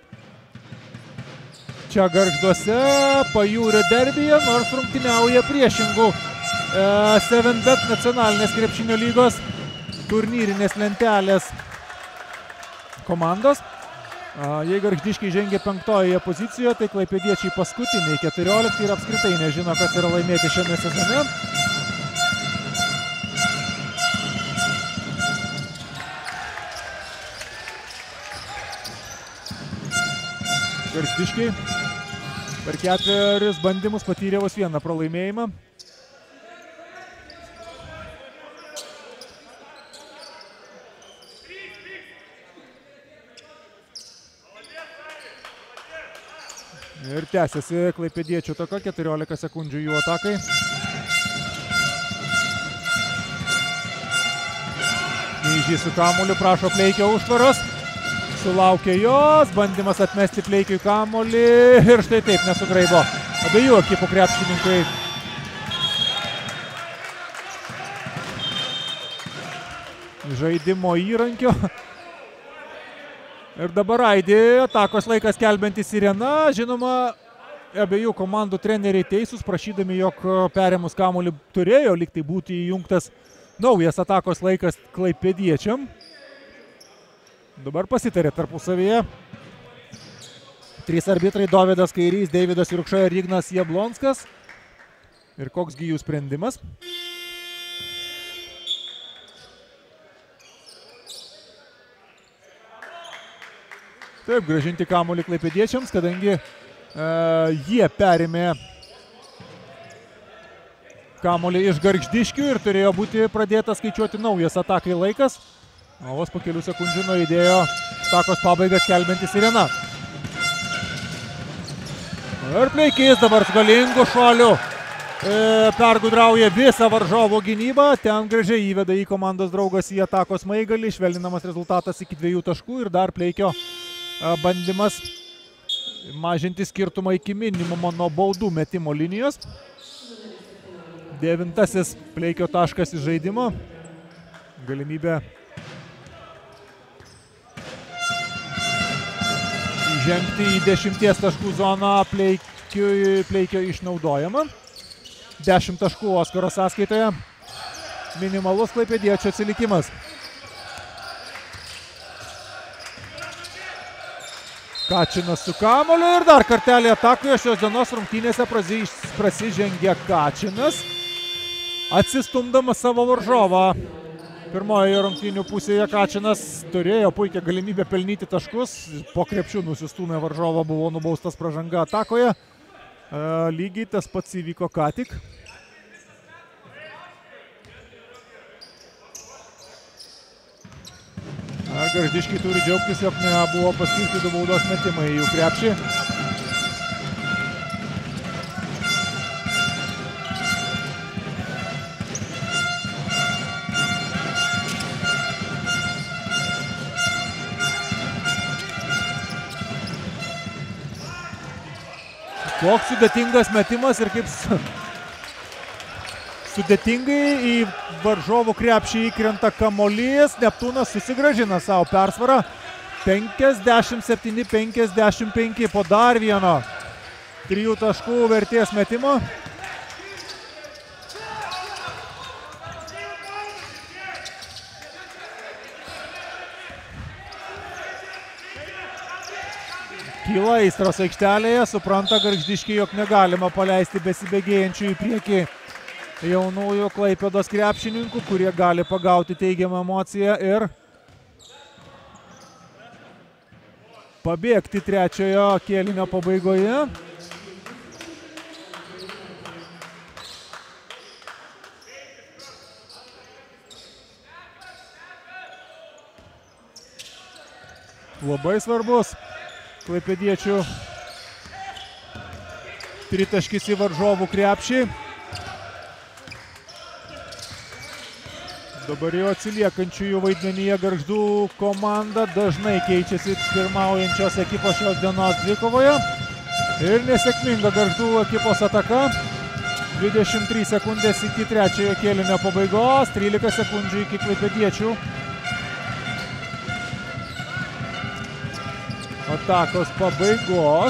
Čia Gargžduose, Pajūrio derbyje, nors rungtyniauja priešingų seven bet nacionalinės krepšinio lygos turnyrinės lentelės komandos. Jei Gargždiškiai žengia penktojoje pozicijoje, tai klaipėdiečiai paskutiniai keturiolikti ir apskritai nežino, kas yra laimėti šiame sezone. Gargždiškiai per ketverius bandymus patyrė vos vieną pralaimėjimą. Ir tęsiasi klaipėdiečių ataka, keturiolika sekundžių jų atakai. Nyžys su kamuoliu, prašo Pleikio užtvaros. Sulaukė jos, bandymas atmesti Pleikiui kamuolį ir štai taip nesugraibo abiejų ekipų krepšininkai. Žaidimo įrankio. Ir dabar aidi atakos laikas kelbianti sirena. Žinoma, abiejų komandų treneriai teisūs, prašydami, jog perėmus kamuolį turėjo lyg tai būti įjungtas naujas atakos laikas klaipėdiečiam. Dabar pasitarė tarpusavyje. Trys arbitrai: Dovydas Kairys, Deividas Jurkša ir Ignas Jablonskas. Ir koksgi jų sprendimas? Taip, grąžinti kamuolį klaipėdiečiams, kadangi e, jie perėmė kamuolį iš Gargždiškių ir turėjo būti pradėtas skaičiuoti naujas atakai laikas. O vos po kelių sekundžių nuaidėjo atakos pabaigas skelbianti sirena. Ir Pleikys dabar su galingu šuoliu e, pergudrauja visą varžovo gynybą. Ten gražiai įveda į komandos draugas į atakos maigalį. Švelninamas rezultatas iki dviejų taškų ir dar Pleikio e, bandymas mažinti skirtumą iki minimumo nuo baudų metimo linijos. Devintasis Pleikio taškas iš žaidimo. Galimybė žengti į dešimties taškų zoną Pleikio, Pleikio išnaudojama. dešimt taškų Oskaro sąskaitoje. Minimalus klaipėdiečio atsilikimas. Kačinas su kamuoliu ir dar kartelį atakoje šios dienos rungtynėse prasižengia Kačinas, atsistumdamas savo varžovą. Pirmojoje rungtynių pusėje Kačinas turėjo puikią galimybę pelnyti taškus. Po krepšių nusistūmė varžovą, buvo nubaustas pražanga atakoje. E, lygiai tas pats įvyko ką tik. Gargždiškiai turi džiaugtis, jog nebuvo paskirti du baudos metimai į jų krepšį. Koks sudėtingas metimas ir kaip sudėtingai į varžovų krepšį įkrenta kamuolys. Neptūnas susigrąžina savo persvarą. penkiasdešimt septyni penkiasdešimt penki po dar vieno trijų taškų vertės metimo. Kyla aistros aikštelėje, supranta Gargždiškiai, jog negalima paleisti besibėgėjančių į priekį jaunųjų Klaipėdos krepšininkų, kurie gali pagauti teigiamą emociją ir pabėgti trečiojo kėlinio pabaigoje. Labai svarbus klaipėdiečių tritaškis į varžovų krepšį. Dabar jau atsiliekančiųjų vaidmenyje Gargždų komanda dažnai keičiasi pirmaujančios ekipos šios dienos dvikovoje. Ir nesėkminga Gargždų ekipos ataka. dvidešimt trys sekundės iki trečiojo kėlinio pabaigos, trylika sekundžių iki klaipėdiečių atakos pabaigos.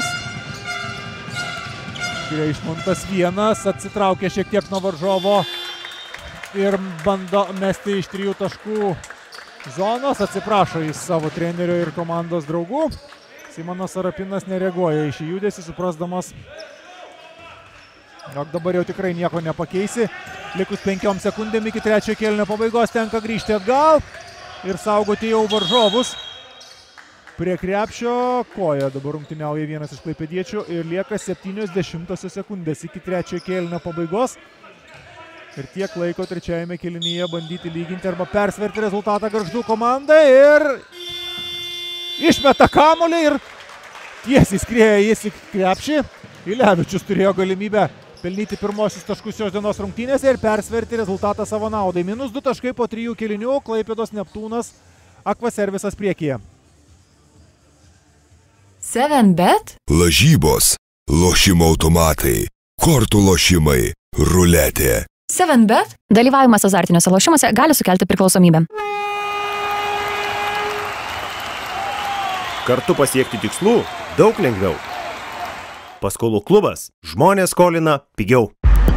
Greišmontas vienas atsitraukė šiek tiek nuo varžovo ir bando mesti iš trijų taškų zonos. Atsiprašo jis savo trenerio ir komandos draugų. Simonas Sarapinas nereaguoja į šį judesį, suprasdamas, jog dabar jau tikrai nieko nepakeisi. Likus penkiom sekundėm iki trečiojo kėlinio pabaigos tenka grįžti atgal ir saugoti jau varžovus. Prie krepšio koja dabar rungtyniauja vienas iš klaipėdiečių ir lieka septynios dešimtosios sekundės iki trečiojo kėlinio pabaigos. Ir tiek laiko trečiajame kėlinyje bandyti lyginti arba persverti rezultatą Gargždų komandai ir išmeta kamuolį ir tiesiai skrieja jis į krepšį. Ilevičius turėjo galimybę pelnyti pirmosius taškus šios dienos rungtynėse ir persverti rezultatą savo naudai. Minus du taškai po trijų kėlinių, Klaipėdos Neptūnas Akvaservisas priekyje. seven bet. Lažybos, lošimo automatai, kortų lošimai, ruletė. seven bet. Dalyvavimas azartiniuose lošimuose gali sukelti priklausomybę. Kartu pasiekti tikslų daug lengviau. Paskolų klubas. Žmonės skolina pigiau.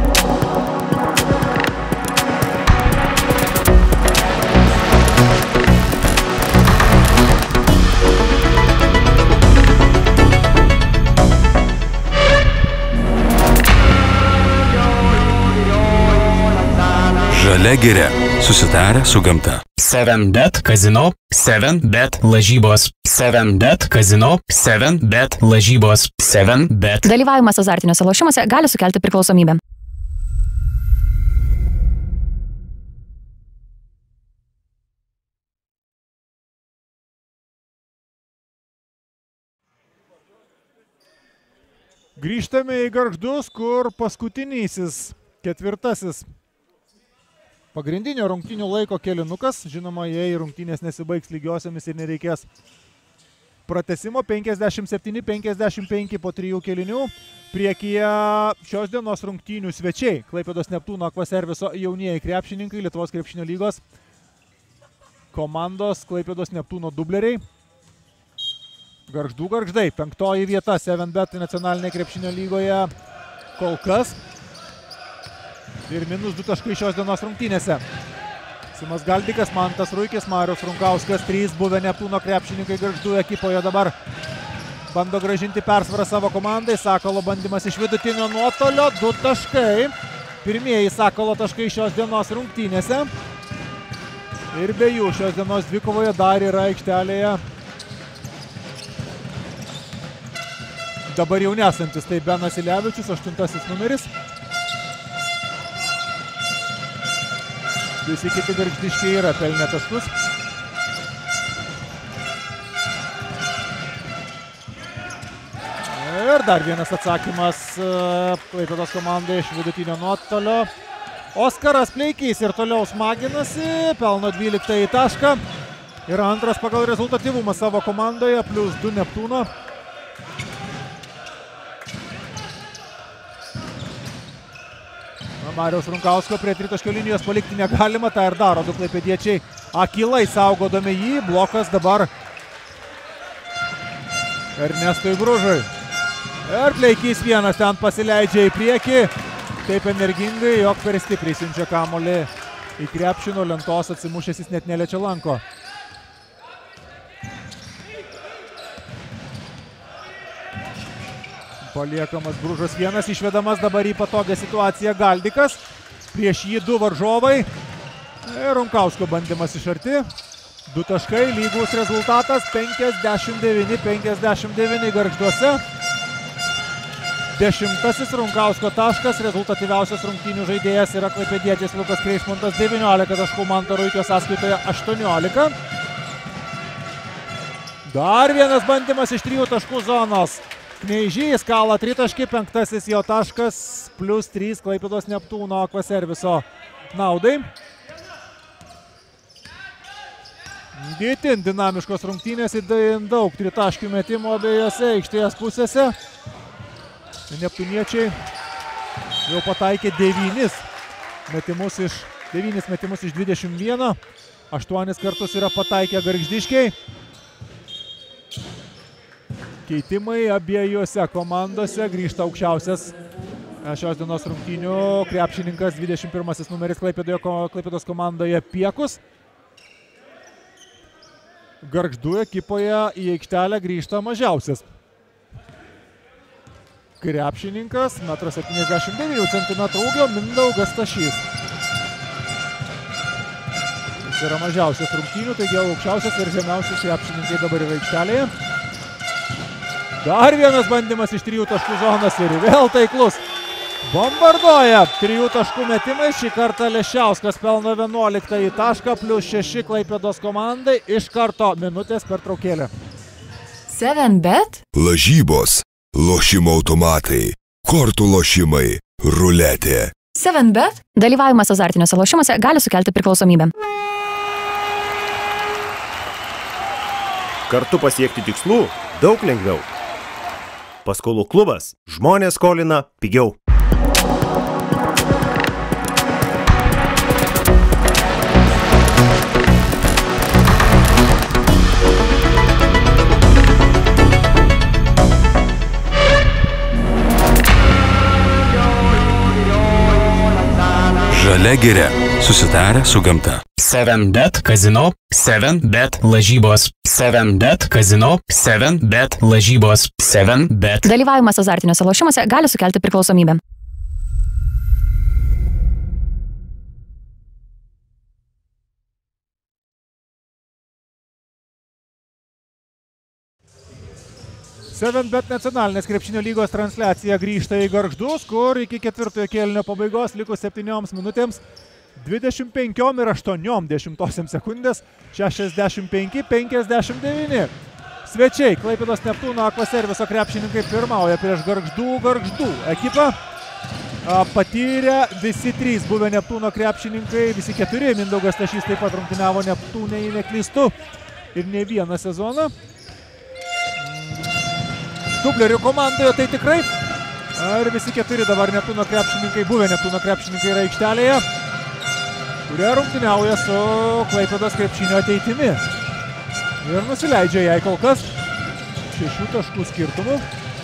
Žalia giria. Susitarę su gamta. seven bet kazino, seven bet lažybos, seven bet kazino, seven bet lažybos, seven bet. Dalyvavimas azartiniuose lošimuose gali sukelti priklausomybę. Grįžtame į Gargždus, kur paskutinysis, ketvirtasis pagrindinio rungtynių laiko kėlinukas. Žinoma, jei rungtynės nesibaigs lygiosiomis ir nereikės pratęsimo. penkiasdešimt septyni penkiasdešimt penki po trijų kėlinių. Priekyje šios dienos rungtynių svečiai. Klaipėdos Neptūno Akvaserviso jaunieji krepšininkai, Lietuvos krepšinio lygos komandos Klaipėdos Neptūno dubleriai. Gargždų Gargždai. Penktoji vieta seven bet nacionalinėje krepšinio lygoje kol kas. Ir minus du taškai šios dienos rungtynėse. Simas Galdikas, Mantas Ruikis, Marius Runkauskas, trys buvę Neptūno krepšininkai Gargždų ekipoje dabar bando grąžinti persvarą savo komandai. Sakalo bandymas iš vidutinio nuotolio, du taškai. Pirmieji Sakalo taškai šios dienos rungtynėse. Ir be jų šios dienos dvikovoje dar yra aikštelėje dabar jau nesantis, tai Benas Ilevičius, aštuntasis numeris. Visi kiti gargždiškiai yra pelnę taškus. Ir dar vienas atsakymas Klaipėdos komandai iš vidutinio nuotolio. Oskaras Pleikys ir toliau smaginasi, pelno dvyliktąjį tašką. Ir antras pagal rezultatyvumą savo komandoje, plius du Neptūno. Mariaus Runkausko prie tritaškio linijos palikti negalima, tą ir daro du klaipėdiečiai. Akylai saugodami jį, blokas dabar Ernestui Bružui. Ir Pleikys vienas ten pasileidžia į priekį, taip energingai, jog per stipriai siunčia kamuolį į krepšį, nuo lentos atsimušęs jis net neliečia lanko. Paliekamas Bružas vienas, išvedamas dabar į patogią situaciją Galdikas. Prieš jį du varžovai. Ir Runkausko bandymas iš arti. Du taškai, lygus rezultatas, penkiasdešimt devyni penkiasdešimt devyni Gargžduose. Dešimtasis Runkausko taškas, rezultatyviausias rungtynių žaidėjas yra klaipėdietis Lukas Kreišmontas, devyniolika taškų, Manto Ruikio sąskaitoje aštuoniolika. Dar vienas bandymas iš trijų taškų zonos. Kneižys kala tritaškį, penktasis jo taškas, plus trys Klaipėdos Neptūno Akvaserviso naudai. Itin dinamiškos rungtynės, itin daug tritaškių metimų abiejose aikštės pusėse. Neptūniečiai jau pataikė devynis metimus iš, devynis metimus iš dvidešimt vieno. Aštuonis kartus yra pataikę gargždiškiai. Keitimai abiejose komandose, grįžta aukščiausias šios dienos rungtynių krepšininkas, dvidešimt pirmasis numeris Klaipėdos komandoje Piekus. Gargždų ekipoje į aikštelę grįžta mažiausias krepšininkas, metras septyniasdešimt devynių centimetrų ūgio, Mindaugas Stašys. Jis yra mažiausias rungtynių, taigi aukščiausias ir žemiausias krepšininkai dabar yra aikštelėje. Dar vienas bandymas iš trijų taškų zonas ir vėl taiklus. Bombarduoja trijų taškų metimais, šį kartą Leščiauskas pelno vienuoliktąjį tašką, plus šeši Klaipėdos komandai, iš karto minutės pertraukėlė. seven bet. Lažybos, lošimo automatai, kortų lošimai, ruletė. seven bet. Dalyvavimas azartiniuose lošimuose gali sukelti priklausomybę. Kartu pasiekti tikslų daug lengviau. Paskolų klubas. Žmonės skolina pigiau. Žalia giria. Susitarę su gamta. seven bet kazino, seven bet lažybos, seven bet kazino, seven bet lažybos, seven bet. Dalyvavimas azartiniuose lošimuose gali sukelti priklausomybę. seven bet nacionalinės krepšinio lygos transliacija grįžta į Gargždus, kur iki ketvirtojo kėlinio pabaigos likus septynioms minutėms dvidešimt penkiom ir aštuoniom dešimtosiom sekundės, šešiasdešimt penki penkiasdešimt devyni. Svečiai, Klaipėdos Neptūno Akvaserviso krepšininkai pirmauja prieš Gargždų Gargždų ekipą. Patyrę visi trys buvę Neptūno krepšininkai, visi keturi, Mindaugas Stašys taip pat rungtyniavo Neptūne, jei neklystu, ir ne vieną sezoną. Dublerių komandoje tai tikrai. Ir visi keturi dabar Neptūno krepšininkai, buvę Neptūno krepšininkai yra aikštelėje, kurie rungtyniauja su Klaipėdos krepšinio ateitimi. Ir nusileidžia jai kol kas šešių taškų skirtumų.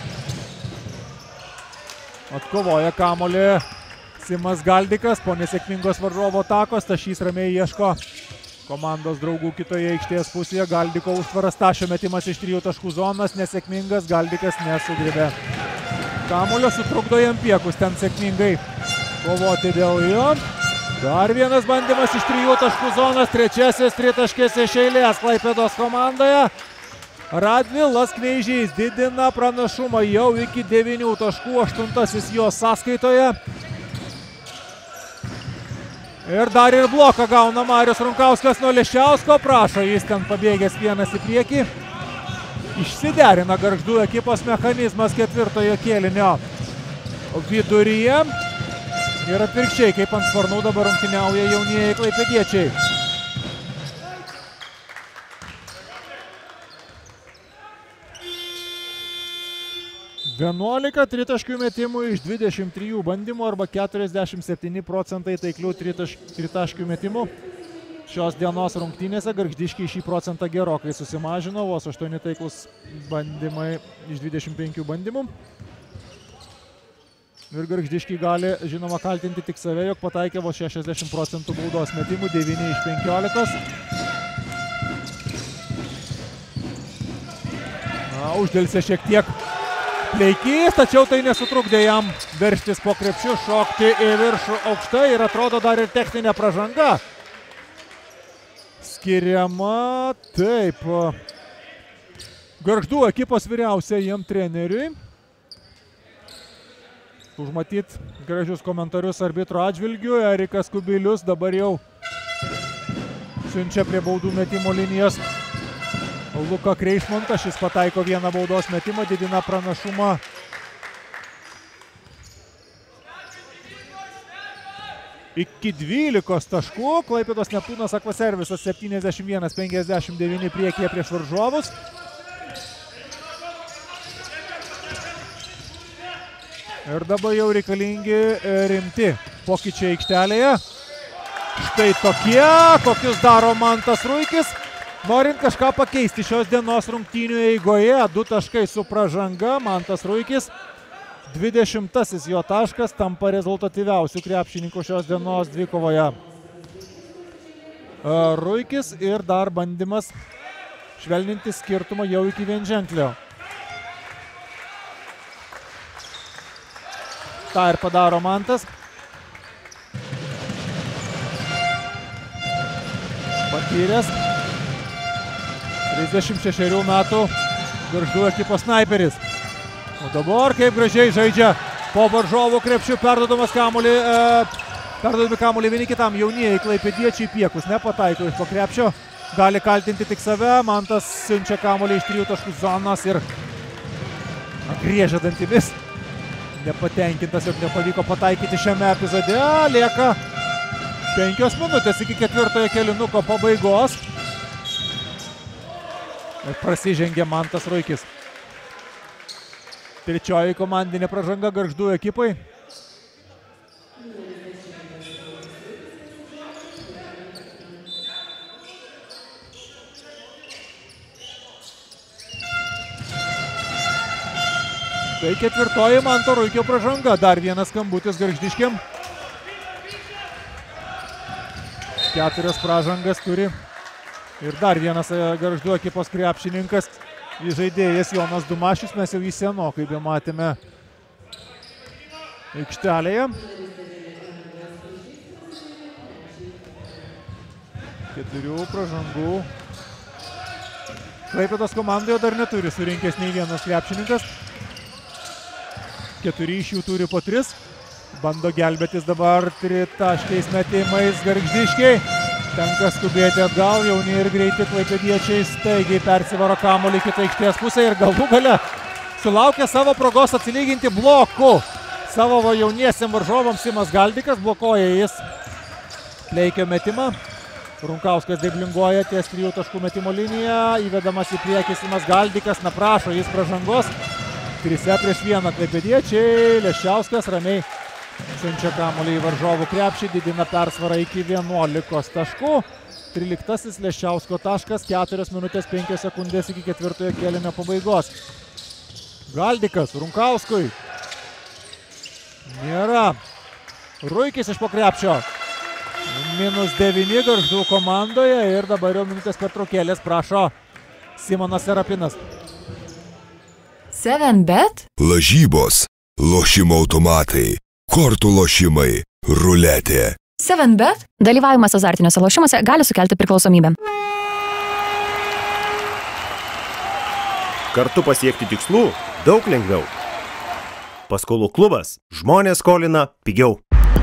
Atkovoja kamuolį Simas Galdikas po nesėkmingos varžovo atakos. Stašys ramiai ieško komandos draugų kitoje aikštės pusėje. Galdiko užtvaras, Stašio metimas iš trijų taškų zonas, nesėkmingas, Galdikas nesugribė kamuolio, sutrukdo jam Piekus ten sėkmingai kovoti dėl jo. Dar vienas bandymas iš trijų taškų zonas, trečiasis tritaškis iš eilės Klaipėdos komandoje. Radvilas Kneižys didina pranašumą jau iki devynių taškų, aštuntasis jo sąskaitoje. Ir dar ir bloką gauna Marius Runkauskas nuo Leščiausko, prašo jis ten pabėgęs vienas į priekį. Išsiderina Gargždų ekipos mechanizmas ketvirtojo kėlinio viduryje. Ir atvirkščiai, kaip ant sparnų dabar rungtyniauja jaunieji klaipėdiečiai. vienuolika tritaškių metimų iš dvidešimt trijų bandymų arba keturiasdešimt septyni procentai taiklių tritaškių metimų. Šios dienos rungtynėse gargždiškiai šį procentą gerokai susimažino, vos aštuoni taiklus bandymai iš dvidešimt penkių bandymų. Ir gargždiškiai gali, žinoma, kaltinti tik save, jog pataikė vos šešiasdešimt procentų baudos metimų, devyni iš penkiolikos. Na, uždėlsė šiek tiek Pleikys, tačiau tai nesutrukdė jam veržtis po krepšiu, šokti į viršų aukštai ir atrodo dar ir techninė pražanga. Skiriama taip. Gargždų ekipos vyriausiajam treneriui. Užmatyt gražius komentarius arbitro atžvilgiu. Erikas Kubilius dabar jau siunčia prie baudų metimo linijos Luką Kreišmontą. Šis pataiko vieną baudos metimą, didina pranašumą. Iki dvylikos taškų. Klaipėdos Neptūnas Akvaservisas septyniasdešimt vienas penkiasdešimt devyni priekyje prieš varžovus. Ir dabar jau reikalingi rimti pokyčiai aikštelėje. Štai tokie, kokius daro Mantas Ruikis. Norint kažką pakeisti šios dienos rungtynių eigoje, du taškai su pražanga. Mantas Ruikis, dvidešimtasis jo taškas, tampa rezultatyviausių krepšininkų šios dienos dvikovoje. Ruikis ir dar bandymas švelninti skirtumą jau iki vienženklio. Ta ir padaro Mantas. Patyręs. trisdešimt šešerių metų Gargždų ekipos snaiperis. O dabar kaip gražiai žaidžia po varžovų krepšių, perduodamas kamuolį, e, perduodami kamuolį vieni kitam. Jaunieji klaipėdiečiai Piekus nepataiko iš po krepšio. Gali kaltinti tik save. Mantas siunčia kamuolį iš trijų taškų zonos ir na, griežia dantimis. Nepatenkintas, jog nepavyko pataikyti šiame epizode. Lieka penkios minutės iki ketvirtojo kėlinuko pabaigos. Ir prasižengė Mantas Ruikis. Trečioji komandinė pražanga Gargždų ekipai. Tai ketvirtoji Manto Ruikio pražanga. Dar vienas skambutis gargždiškiam. Keturias pražangas turi ir dar vienas Gargždų ekipos krepšininkas. Žaidėjas Jonas Dumašius, mes jau jį senokai bematėme aikštelėje. Keturių pražangų. Klaipėdos komandoje dar neturi surinkęs nei vienas krepšininkas. Keturi iš jų turi po tris. Bando gelbėtis dabar tritaškiais metimais gargždiškiai. Tenka skubėti atgal, jauni ir greiti klaipėdiečiai staigiai persivaro kamuolį kitą aikštės pusę ir galų gale sulaukia savo progos atsilyginti bloku. Savo jauniesiam varžovams Simas Galdikas blokuoja jis Pleikio metimą. Runkauskas deblinguoja ties trijų taškų metimo liniją. Įvedamas į priekį Simas Galdikas, naprašo jis pražangos. Trise prieš vieną klaipėdiečiai. Leščiauskas ramiai siunčia kamuolį į varžovų krepšį, didina persvarą iki vienuolikos taškų. tryliktasis Leščiausko taškas, keturios minutės penkios sekundės iki ketvirtojo kėlinio pabaigos. Galdikas Runkauskui. Nėra. Ruikis iš po krepšio. Minus devyni Gargždų komandoje ir dabar jau minutės pertraukėlės prašo Simonas Serapinas. seven bet. Lažybos, lošimo automatai, kortų lošimai, ruletė. seven bet. Dalyvavimas azartiniuose lošimuose gali sukelti priklausomybę. Kartu pasiekti tikslų daug lengviau. Paskolų klubas. Žmonės skolina pigiau.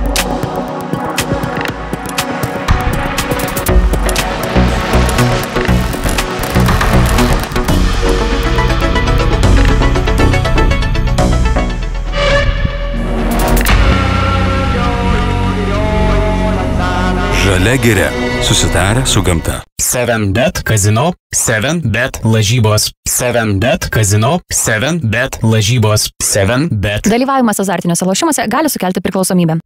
Žalia giria. Susitarę su gamta. seven bet kazino, seven bet lažybos, seven bet kazino, seven bet lažybos, seven bet. Dalyvavimas azartiniuose lošimuose gali sukelti priklausomybę.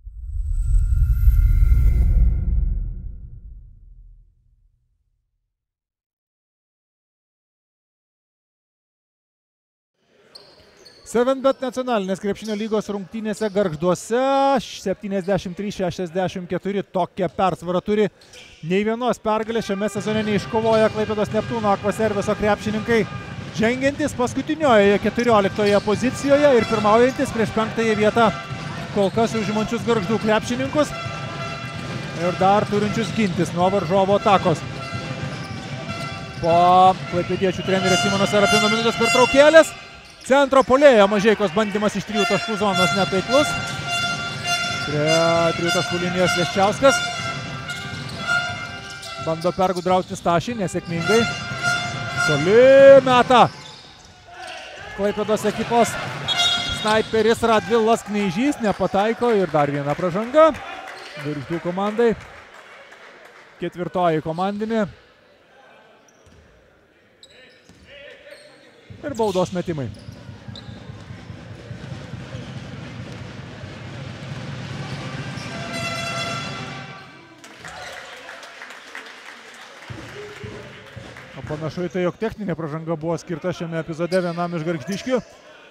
seven bet nacionalinės krepšinio lygos rungtynėse Gargžduose septyniasdešimt trys šešiasdešimt keturi tokią persvarą turi. Nei vienos pergalės šiame sezone neiškovoja Klaipėdos Neptūno Akvaserviso krepšininkai. žengiantis paskutinioje keturioliktoje pozicijoje ir pirmaujantis prieš penktąją vietą kol kas užimančius Gargždų krepšininkus ir dar turinčius gintis nuo varžovo atakos. Po klaipėdiečių trenerio Simono Sarapino minutės pertraukėlės centro puolėjo Mažeikos bandymas iš trijų taškų zonos netaiklus. Prie trijų taškų linijos Leščiauskas bando pergudrauti Stašį, nesėkmingai. Toli meta Klaipėdos ekipos snaiperis Radvilas Kneižys, nepataiko ir dar viena pražanga Gargždų komandai. Ketvirtoji komandinė. Ir baudos metimai. O panašu į tai, jog techninė pražanga buvo skirta šiame epizode vienam iš gargždiškių,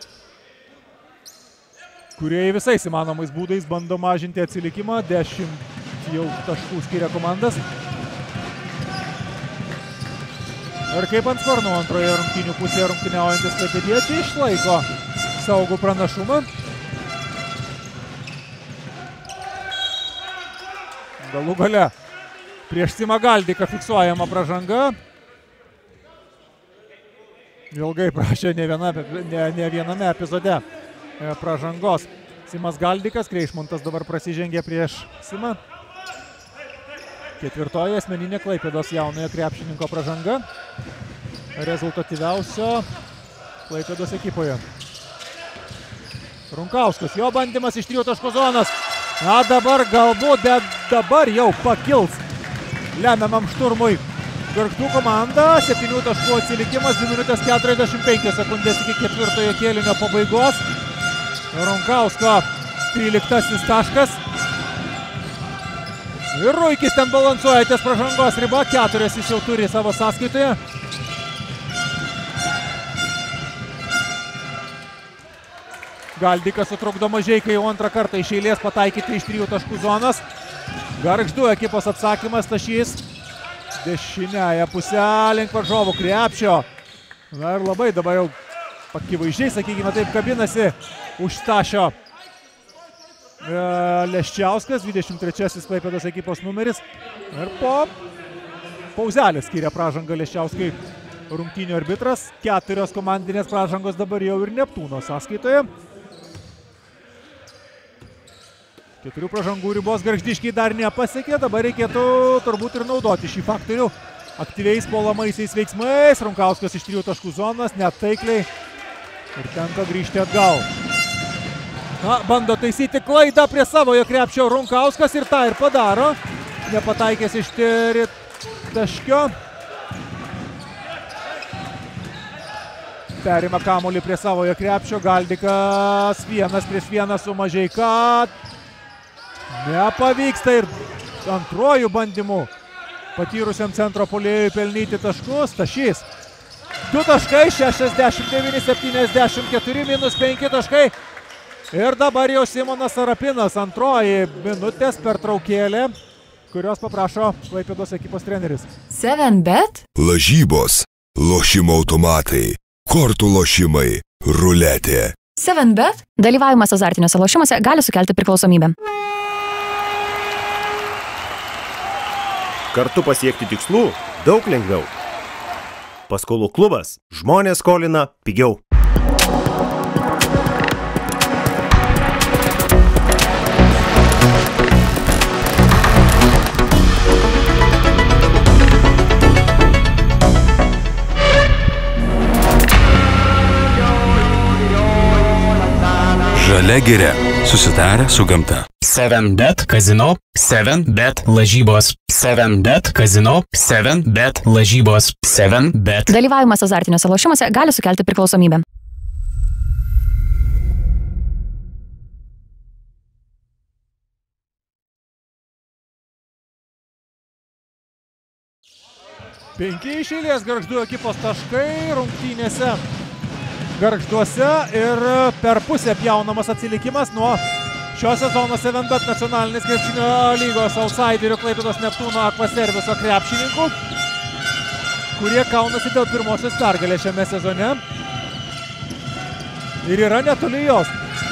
kurie visais įmanomais būdais bando mažinti atsilikimą. Dešimt jau taškų skiria komandas. Ir kaip ant sparno antroje rungtynių pusėje rungtyniaujantis klaipėdiečiai išlaiko saugų pranašumą. Galų gale prieš Simą Galdiką fiksuojama pražanga. Ilgai prašė ne, viena, ne, ne viename epizode pražangos Simas Galdikas. Kreišmontas dabar prasižengė prieš Simą. Ketvirtoji asmeninė Klaipėdos jaunojo krepšininko pražanga. Rezultatyviausio Klaipėdos ekipoje. Runkauskas, jo bandymas iš trijų taškų zonos. Na dabar galbūt, bet dabar jau pakils lemiamam šturmui Gargždų komanda. Septynių taškų atsilikimas, dvi minutės keturiasdešimt penkios sekundės iki ketvirtojo kėlinio pabaigos. Runkausko tryliktasis taškas. Ir Ruikis ten balansuoja ties pražangos riba, keturias jis jau turi savo sąskaitoje. Galdikas sutrukdo Mažeikai jau antrą kartą iš eilės pataikyti iš trijų taškų zonos. Gargždų ekipos atsakymas Stašys. Dešiniąją pusę link varžovų krepšio. Na ir labai dabar jau akivaizdžiai, sakykime taip, kabinasi už Stašio. Leščiauskas, dvidešimt trečiasis Klaipėdos ekipos numeris. Ir po pauzelės skiria pražangą Leščiauskai rungtynių arbitras. Keturios komandinės pražangos dabar jau ir Neptūno sąskaitoje. Keturių pražangų ribos gargždiškiai dar nepasiekė. Dabar reikėtų turbūt ir naudoti šį faktorių aktyviais puolamaisiais veiksmais. Runkauskas iš trijų taškų zonos, netaikliai. Ir tenka grįžti atgal. Na, bando taisyti klaidą prie savojo krepšio Runkauskas ir tą ir padaro. Nepataikęs iš tritaškio. Perima kamuolį prie savojo krepšio. Galdikas vienas prieš vieną su Mažeika. Nepavyksta ir antruoju bandymu patyrusiam centro puolėjui pelnyti taškus. Stašys. Du taškai, šešiasdešimt devyni septyniasdešimt keturi, minus penki taškai. Ir dabar jau Simonas Sarapinas, antroji minutės pertraukėlė, kurios paprašo Klaipėdos ekipos treneris. seven bet? Lažybos, lošimo automatai, kortų lošimai, ruletė. seven bet? Dalyvavimas azartiniuose lošimuose gali sukelti priklausomybę. Kartu pasiekti tikslų daug lengviau. Paskolų klubas. Žmonės skolina pigiau. Žalia giria. Susitarę su gamta. seven bet kazino, seven bet lažybos, seven bet kazino, seven bet lažybos, seven bet. Dalyvavimas azartiniuose lošimuose gali sukelti priklausomybę. Penki iš eilės Gargždų ekipos taškai rungtynėse Gargžduose ir per pusę pjaunamas atsilikimas nuo šio sezono seven bet nacionalinės krepšinio lygos outsiderių Klaipėdos Neptūno Aqua Serviso krepšininkų. kurie kaunasi dėl pirmosios pergalės šiame sezone. Ir yra netoli jos.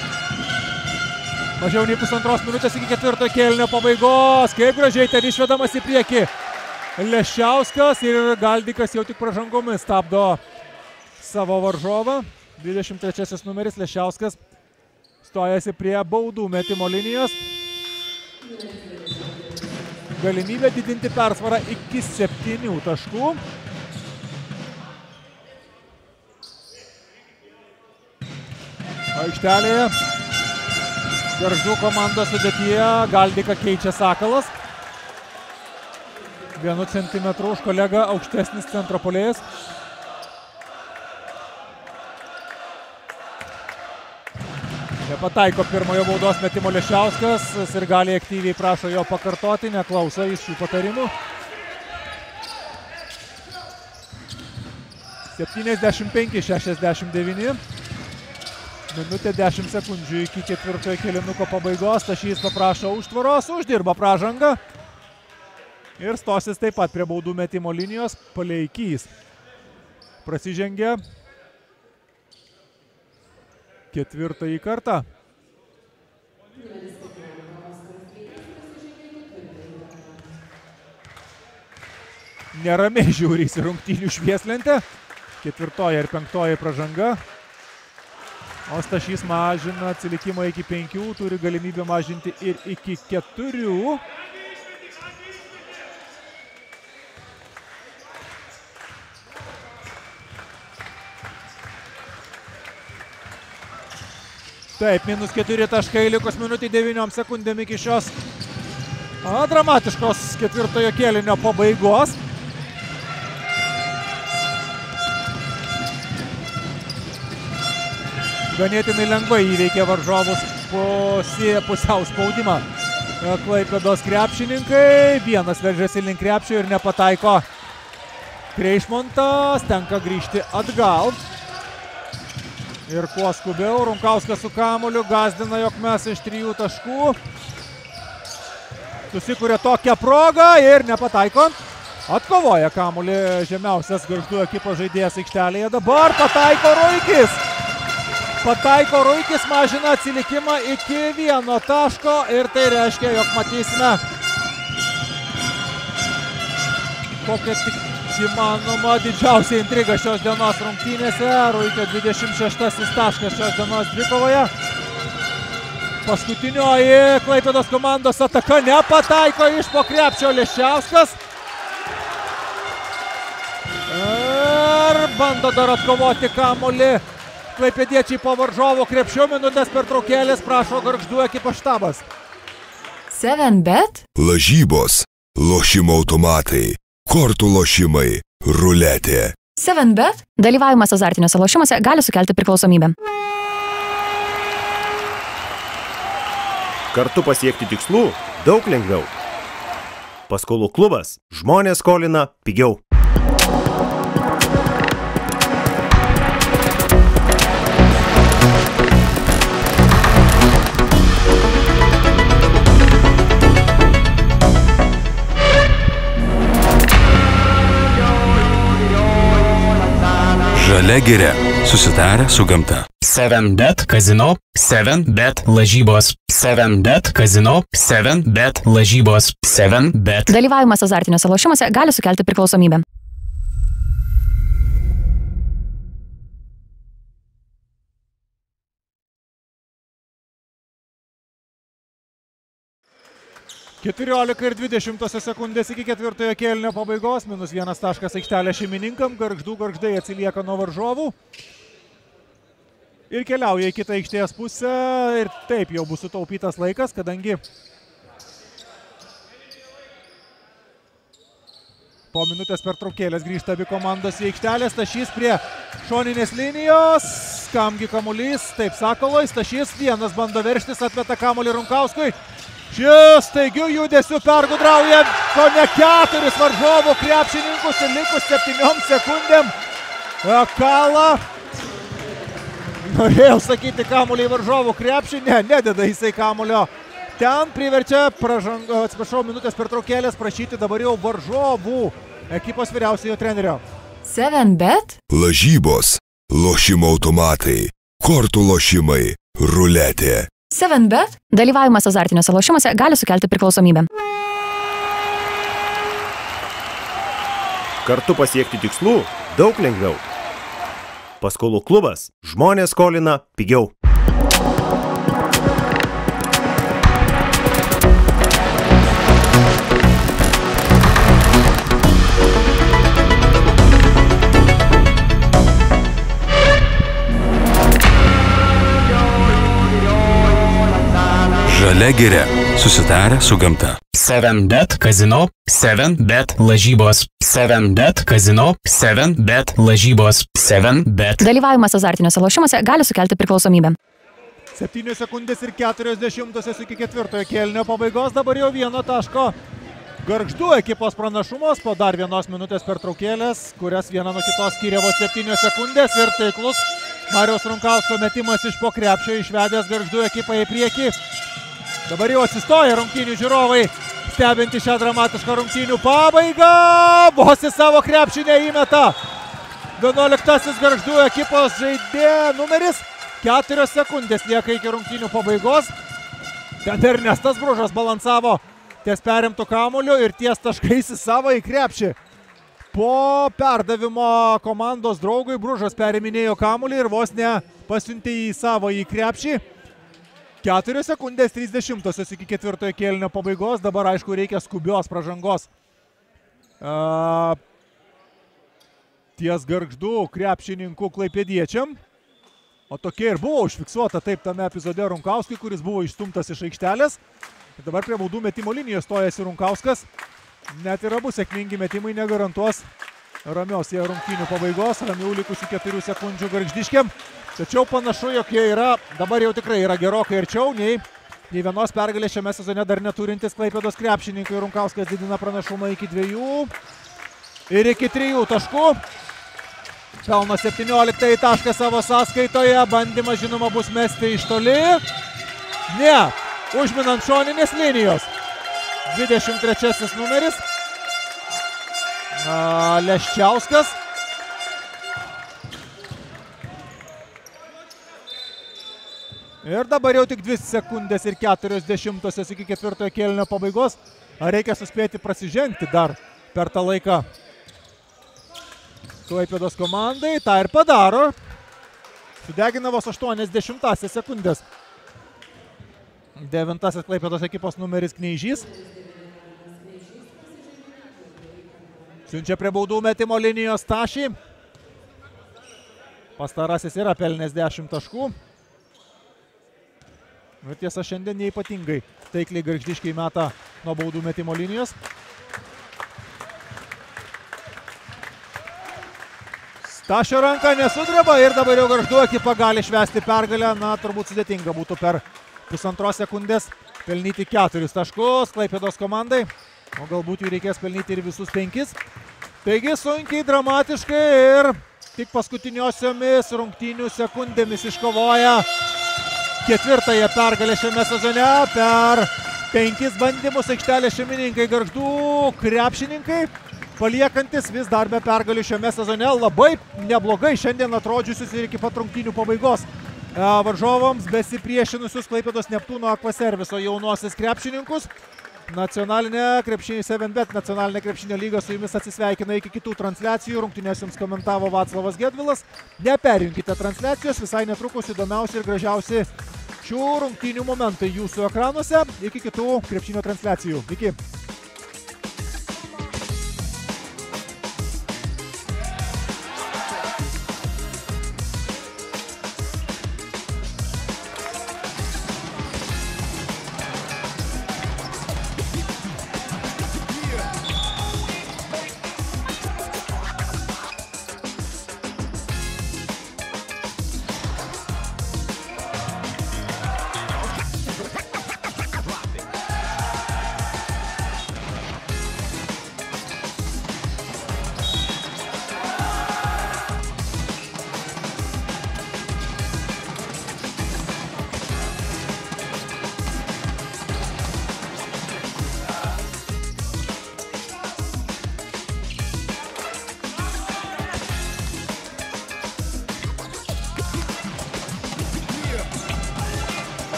Mažiau nei pusantros minutės iki ketvirto kėlinio pabaigos. Kaip gražiai ten išvedamas į priekį Leščiauskas ir Galdikas jau tik pražangomis stabdo savo varžovą. dvidešimt trečiasis numeris Leščiauskas stojasi prie baudų metimo linijos. Galimybė didinti persvarą iki septynių taškų. Aikštelėje Gargždų komandos sudėtyje Galdiką keičia Sakalas. Vienu centimetru už kolegą aukštesnis centro puolėjas. Nepataiko pirmojo baudos metimo Leščiauskas. Sirgaliai aktyviai prašo jo pakartoti, neklauso jis šių patarimų. septyniasdešimt penki šešiasdešimt devyni. Minutė dešimt sekundžių iki ketvirtojo kėlinuko pabaigos. Stašys paprašo užtvaros, uždirba pražangą. Ir stosis taip pat prie baudų metimo linijos. Paleikys prasižengia ketvirtąjį kartą. Neramiai žiūrys rungtynių švieslentę. Ketvirtoji ir penktoji pražanga. O Stašys mažina atsilikimą iki penkių, turi galimybę mažinti ir iki keturių. Taip, minus keturi taškai, likus minutį devyniom sekundėm iki šios a, dramatiškos ketvirtojo kėlinio pabaigos. Ganėtinai lengvai įveikė varžovus pusiau spaudimą Klaipėdos krepšininkai. Vienas veržėsi link krepšio ir nepataiko Kreišmontas. Tenka grįžti atgal. Ir kuo skubiau, Runkauskas su kamuoliu gazdina, jog mes iš trijų taškų. Susikuria tokią progą ir nepataiko. Atkovoja kamuolį žemiausias Gargždų ekipos žaidėjas aikštelėje. Dabar pataiko Ruikis. Pataiko Ruikis, mažina atsilikimą iki vieno taško ir tai reiškia, jog matysime kokia tik įmanoma didžiausia intriga šios dienos rungtynėse. Ruikio dvidešimt šeštasis taškas šios dienos dvikovoje. Paskutinioji Klaipėdos komandos ataka nepataiko iš po krepšio Leščiauskas. Ir bando dar atkovoti kamuolį klaipėdiečiai po varžovo krepšio. Minutės pertraukėlės prašo Gargždų ekipos štabas. seven bet. Lažybos, lošimo automatai, kortų lošimai, ruletė. seven bet. Dalyvavimas azartiniuose lošimuose gali sukelti priklausomybę. Kartu pasiekti tikslų daug lengviau. Paskolų klubas. Žmonės skolina pigiau. Žalia giria. Susitarę su gamta. seven bet kazino, seven bet lažybos, seven bet kazino, seven bet lažybos, seven bet. Dalyvavimas azartiniuose lošimuose gali sukelti priklausomybę. keturiolika ir dvidešimt sekundės iki ketvirtojo kėlinio pabaigos. Minus vienas taškas aikštelė šeimininkam. Gargždų Gargždai atsilieka nuo varžovų. Ir keliauja į kitą aikštės pusę. Ir taip jau bus sutaupytas laikas, kadangi po minutės pertraukėlės grįžta abi komandos į aikštelę. Stašys prie šoninės linijos. Kamgi kamuolys, taip Sakaloj. Stašys vienas bando verštis, atmeta kamuolį Runkauskui. Šis staigiu judesiu pergudrauja kone keturis varžovų krepšininkus ir likus septyniom sekundėm kala. Norėjau sakyti kamuolį į varžovų krepšį, ne, nededa jisai kamuolio. Ten priverčia pražangą, atsiprašau, minutės pertraukėlės prašyti dabar jau varžovų ekipos vyriausiojo trenerio. seven bet. Lažybos, lošimo automatai, kortų lošimai, ruletė. seven bet. Dalyvavimas azartiniuose lošimuose gali sukelti priklausomybę. Kartu pasiekti tikslų daug lengviau. Paskolų klubas. Žmonės skolina pigiau. Žalia giria. Susitarę su gamta. seven bet kazino, seven bet lažybos, seven bet kazino, seven bet lažybos, seven bet. Dalyvavimas azartiniuose lošimuose gali sukelti priklausomybę. septynios sekundės ir keturios dešimtosios iki ketvirtojo kėlinio pabaigos. Dabar jau vieno taško Gargždų ekipos pranašumas po dar vienos minutės pertraukėlės, kurias viena nuo kitos skiria vos septynios sekundės ir taiklus Mariaus Runkausko metimas iš po krepšio išvedęs Gargždų ekipą į priekį. Dabar jau atsistoja rungtynių žiūrovai, stebinti šią dramatišką rungtynių pabaigą. Vos į savo krepšį neįmeta vienuoliktasis Gargždų ekipos žaidėjo numeris. Keturios sekundės lieka iki rungtynių pabaigos. Ten Ernestas Bružas balansavo ties perimtų kamuolių ir ties taškais į savo į krepšį. Po perdavimo komandos draugui Bružas periminėjo kamuolį ir vos ne pasiuntė į savo į krepšį. keturios sekundės trisdešimtosios iki ketvirtojo kėlinio pabaigos. Dabar, aišku, reikia skubios pražangos. Uh, ties Gargždų krepšininkų klaipėdiečiam. O tokia ir buvo užfiksuota taip tame epizode Runkauskui, kuris buvo išstumtas iš aikštelės. Ir dabar prie baudų metimo linijos stojasi Runkauskas. Net ir abu sėkmingi metimai negarantuos ramios jie rungtynių pabaigos, ramių likusių keturių sekundžių Gargždiškiam. Tačiau panašu, jog jie yra, dabar jau tikrai yra gerokai arčiau, nei, nei vienos pergalės šiame sezone dar neturintis Klaipėdos krepšininkai. Runkauskas didina pranašumą iki dviejų ir iki trijų taškų. Pelno septynioliktąjį tašką savo sąskaitoje, bandymas žinoma bus mesti iš toli. Ne, užminant šoninės linijos. dvidešimt trečiasis numeris. A, Leščiauskas. Ir dabar jau tik dvi sekundės ir keturios dešimtosios iki ketvirtojo kėlinio pabaigos. Ar reikia suspėti prasižengti dar per tą laiką Klaipėdos komandai? Ta ir padaro. Sudegina vos aštuoniasdešimtąsias sekundės. Devintasis Klaipėdos ekipos numeris Kneižys. Siunčia prie baudų metimo linijos Tašį. Pastarasis yra pelnęs dešimt taškų. Ir tiesa, šiandien neipatingai taikliai Gargždiškiai meta nuo baudų metimo linijos. Tašio ranka nesudreba ir dabar jau Gargždų ekipa gali švęsti pergalę. Na, turbūt sudėtinga būtų per pusantros sekundės pelnyti keturis taškus Klaipėdos komandai. O galbūt jų reikės pelnyti ir visus penkis. Taigi sunkiai, dramatiškai ir tik paskutiniosiomis rungtynių sekundėmis iškovoja ketvirtąją pergalę šiame sezone. Per penkis bandymus aikštelės šeimininkai Gargždų krepšininkai, paliekantis vis dar be pergalių šiame sezone. Labai neblogai šiandien atrodžiusius ir iki pat rungtynių pabaigos varžovams besipriešinusius Klaipėdos Neptūno Akvaserviso jaunuosius krepšininkus. Nacionalinė krepšinio seven bet, nacionalinė krepšinio lyga su jumis atsisveikina iki kitų transliacijų. Rungtynės jums komentavo Vaclavas Gedvilas. Neperjunkite transliacijos, visai netrukus įdomiausi ir gražiausi šių rungtynių momentai jūsų ekranuose. Iki kitų krepšinio transliacijų. Iki.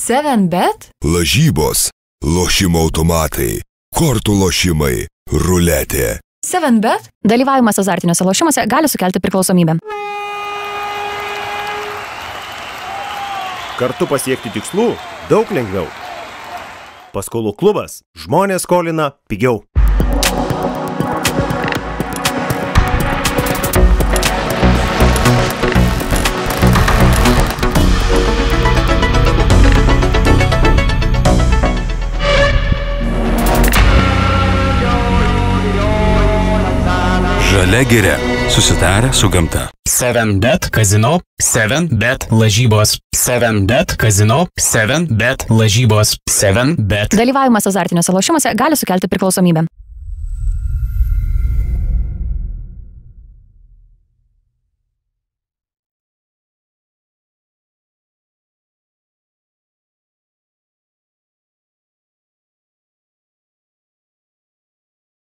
seven bet? Lažybos, lošimo automatai, kortų lošimai, ruletė. seven bet? Dalyvavimas azartiniuose lošimuose gali sukelti priklausomybę. Kartu pasiekti tikslų daug lengviau. Paskolų klubas. Žmonės skolina pigiau. Žalia giria. Susitarę su gamta. seven bet kazino, seven bet lažybos, seven bet kazino, seven bet lažybos, seven bet. Dalyvavimas azartiniuose lošimuose gali sukelti priklausomybę.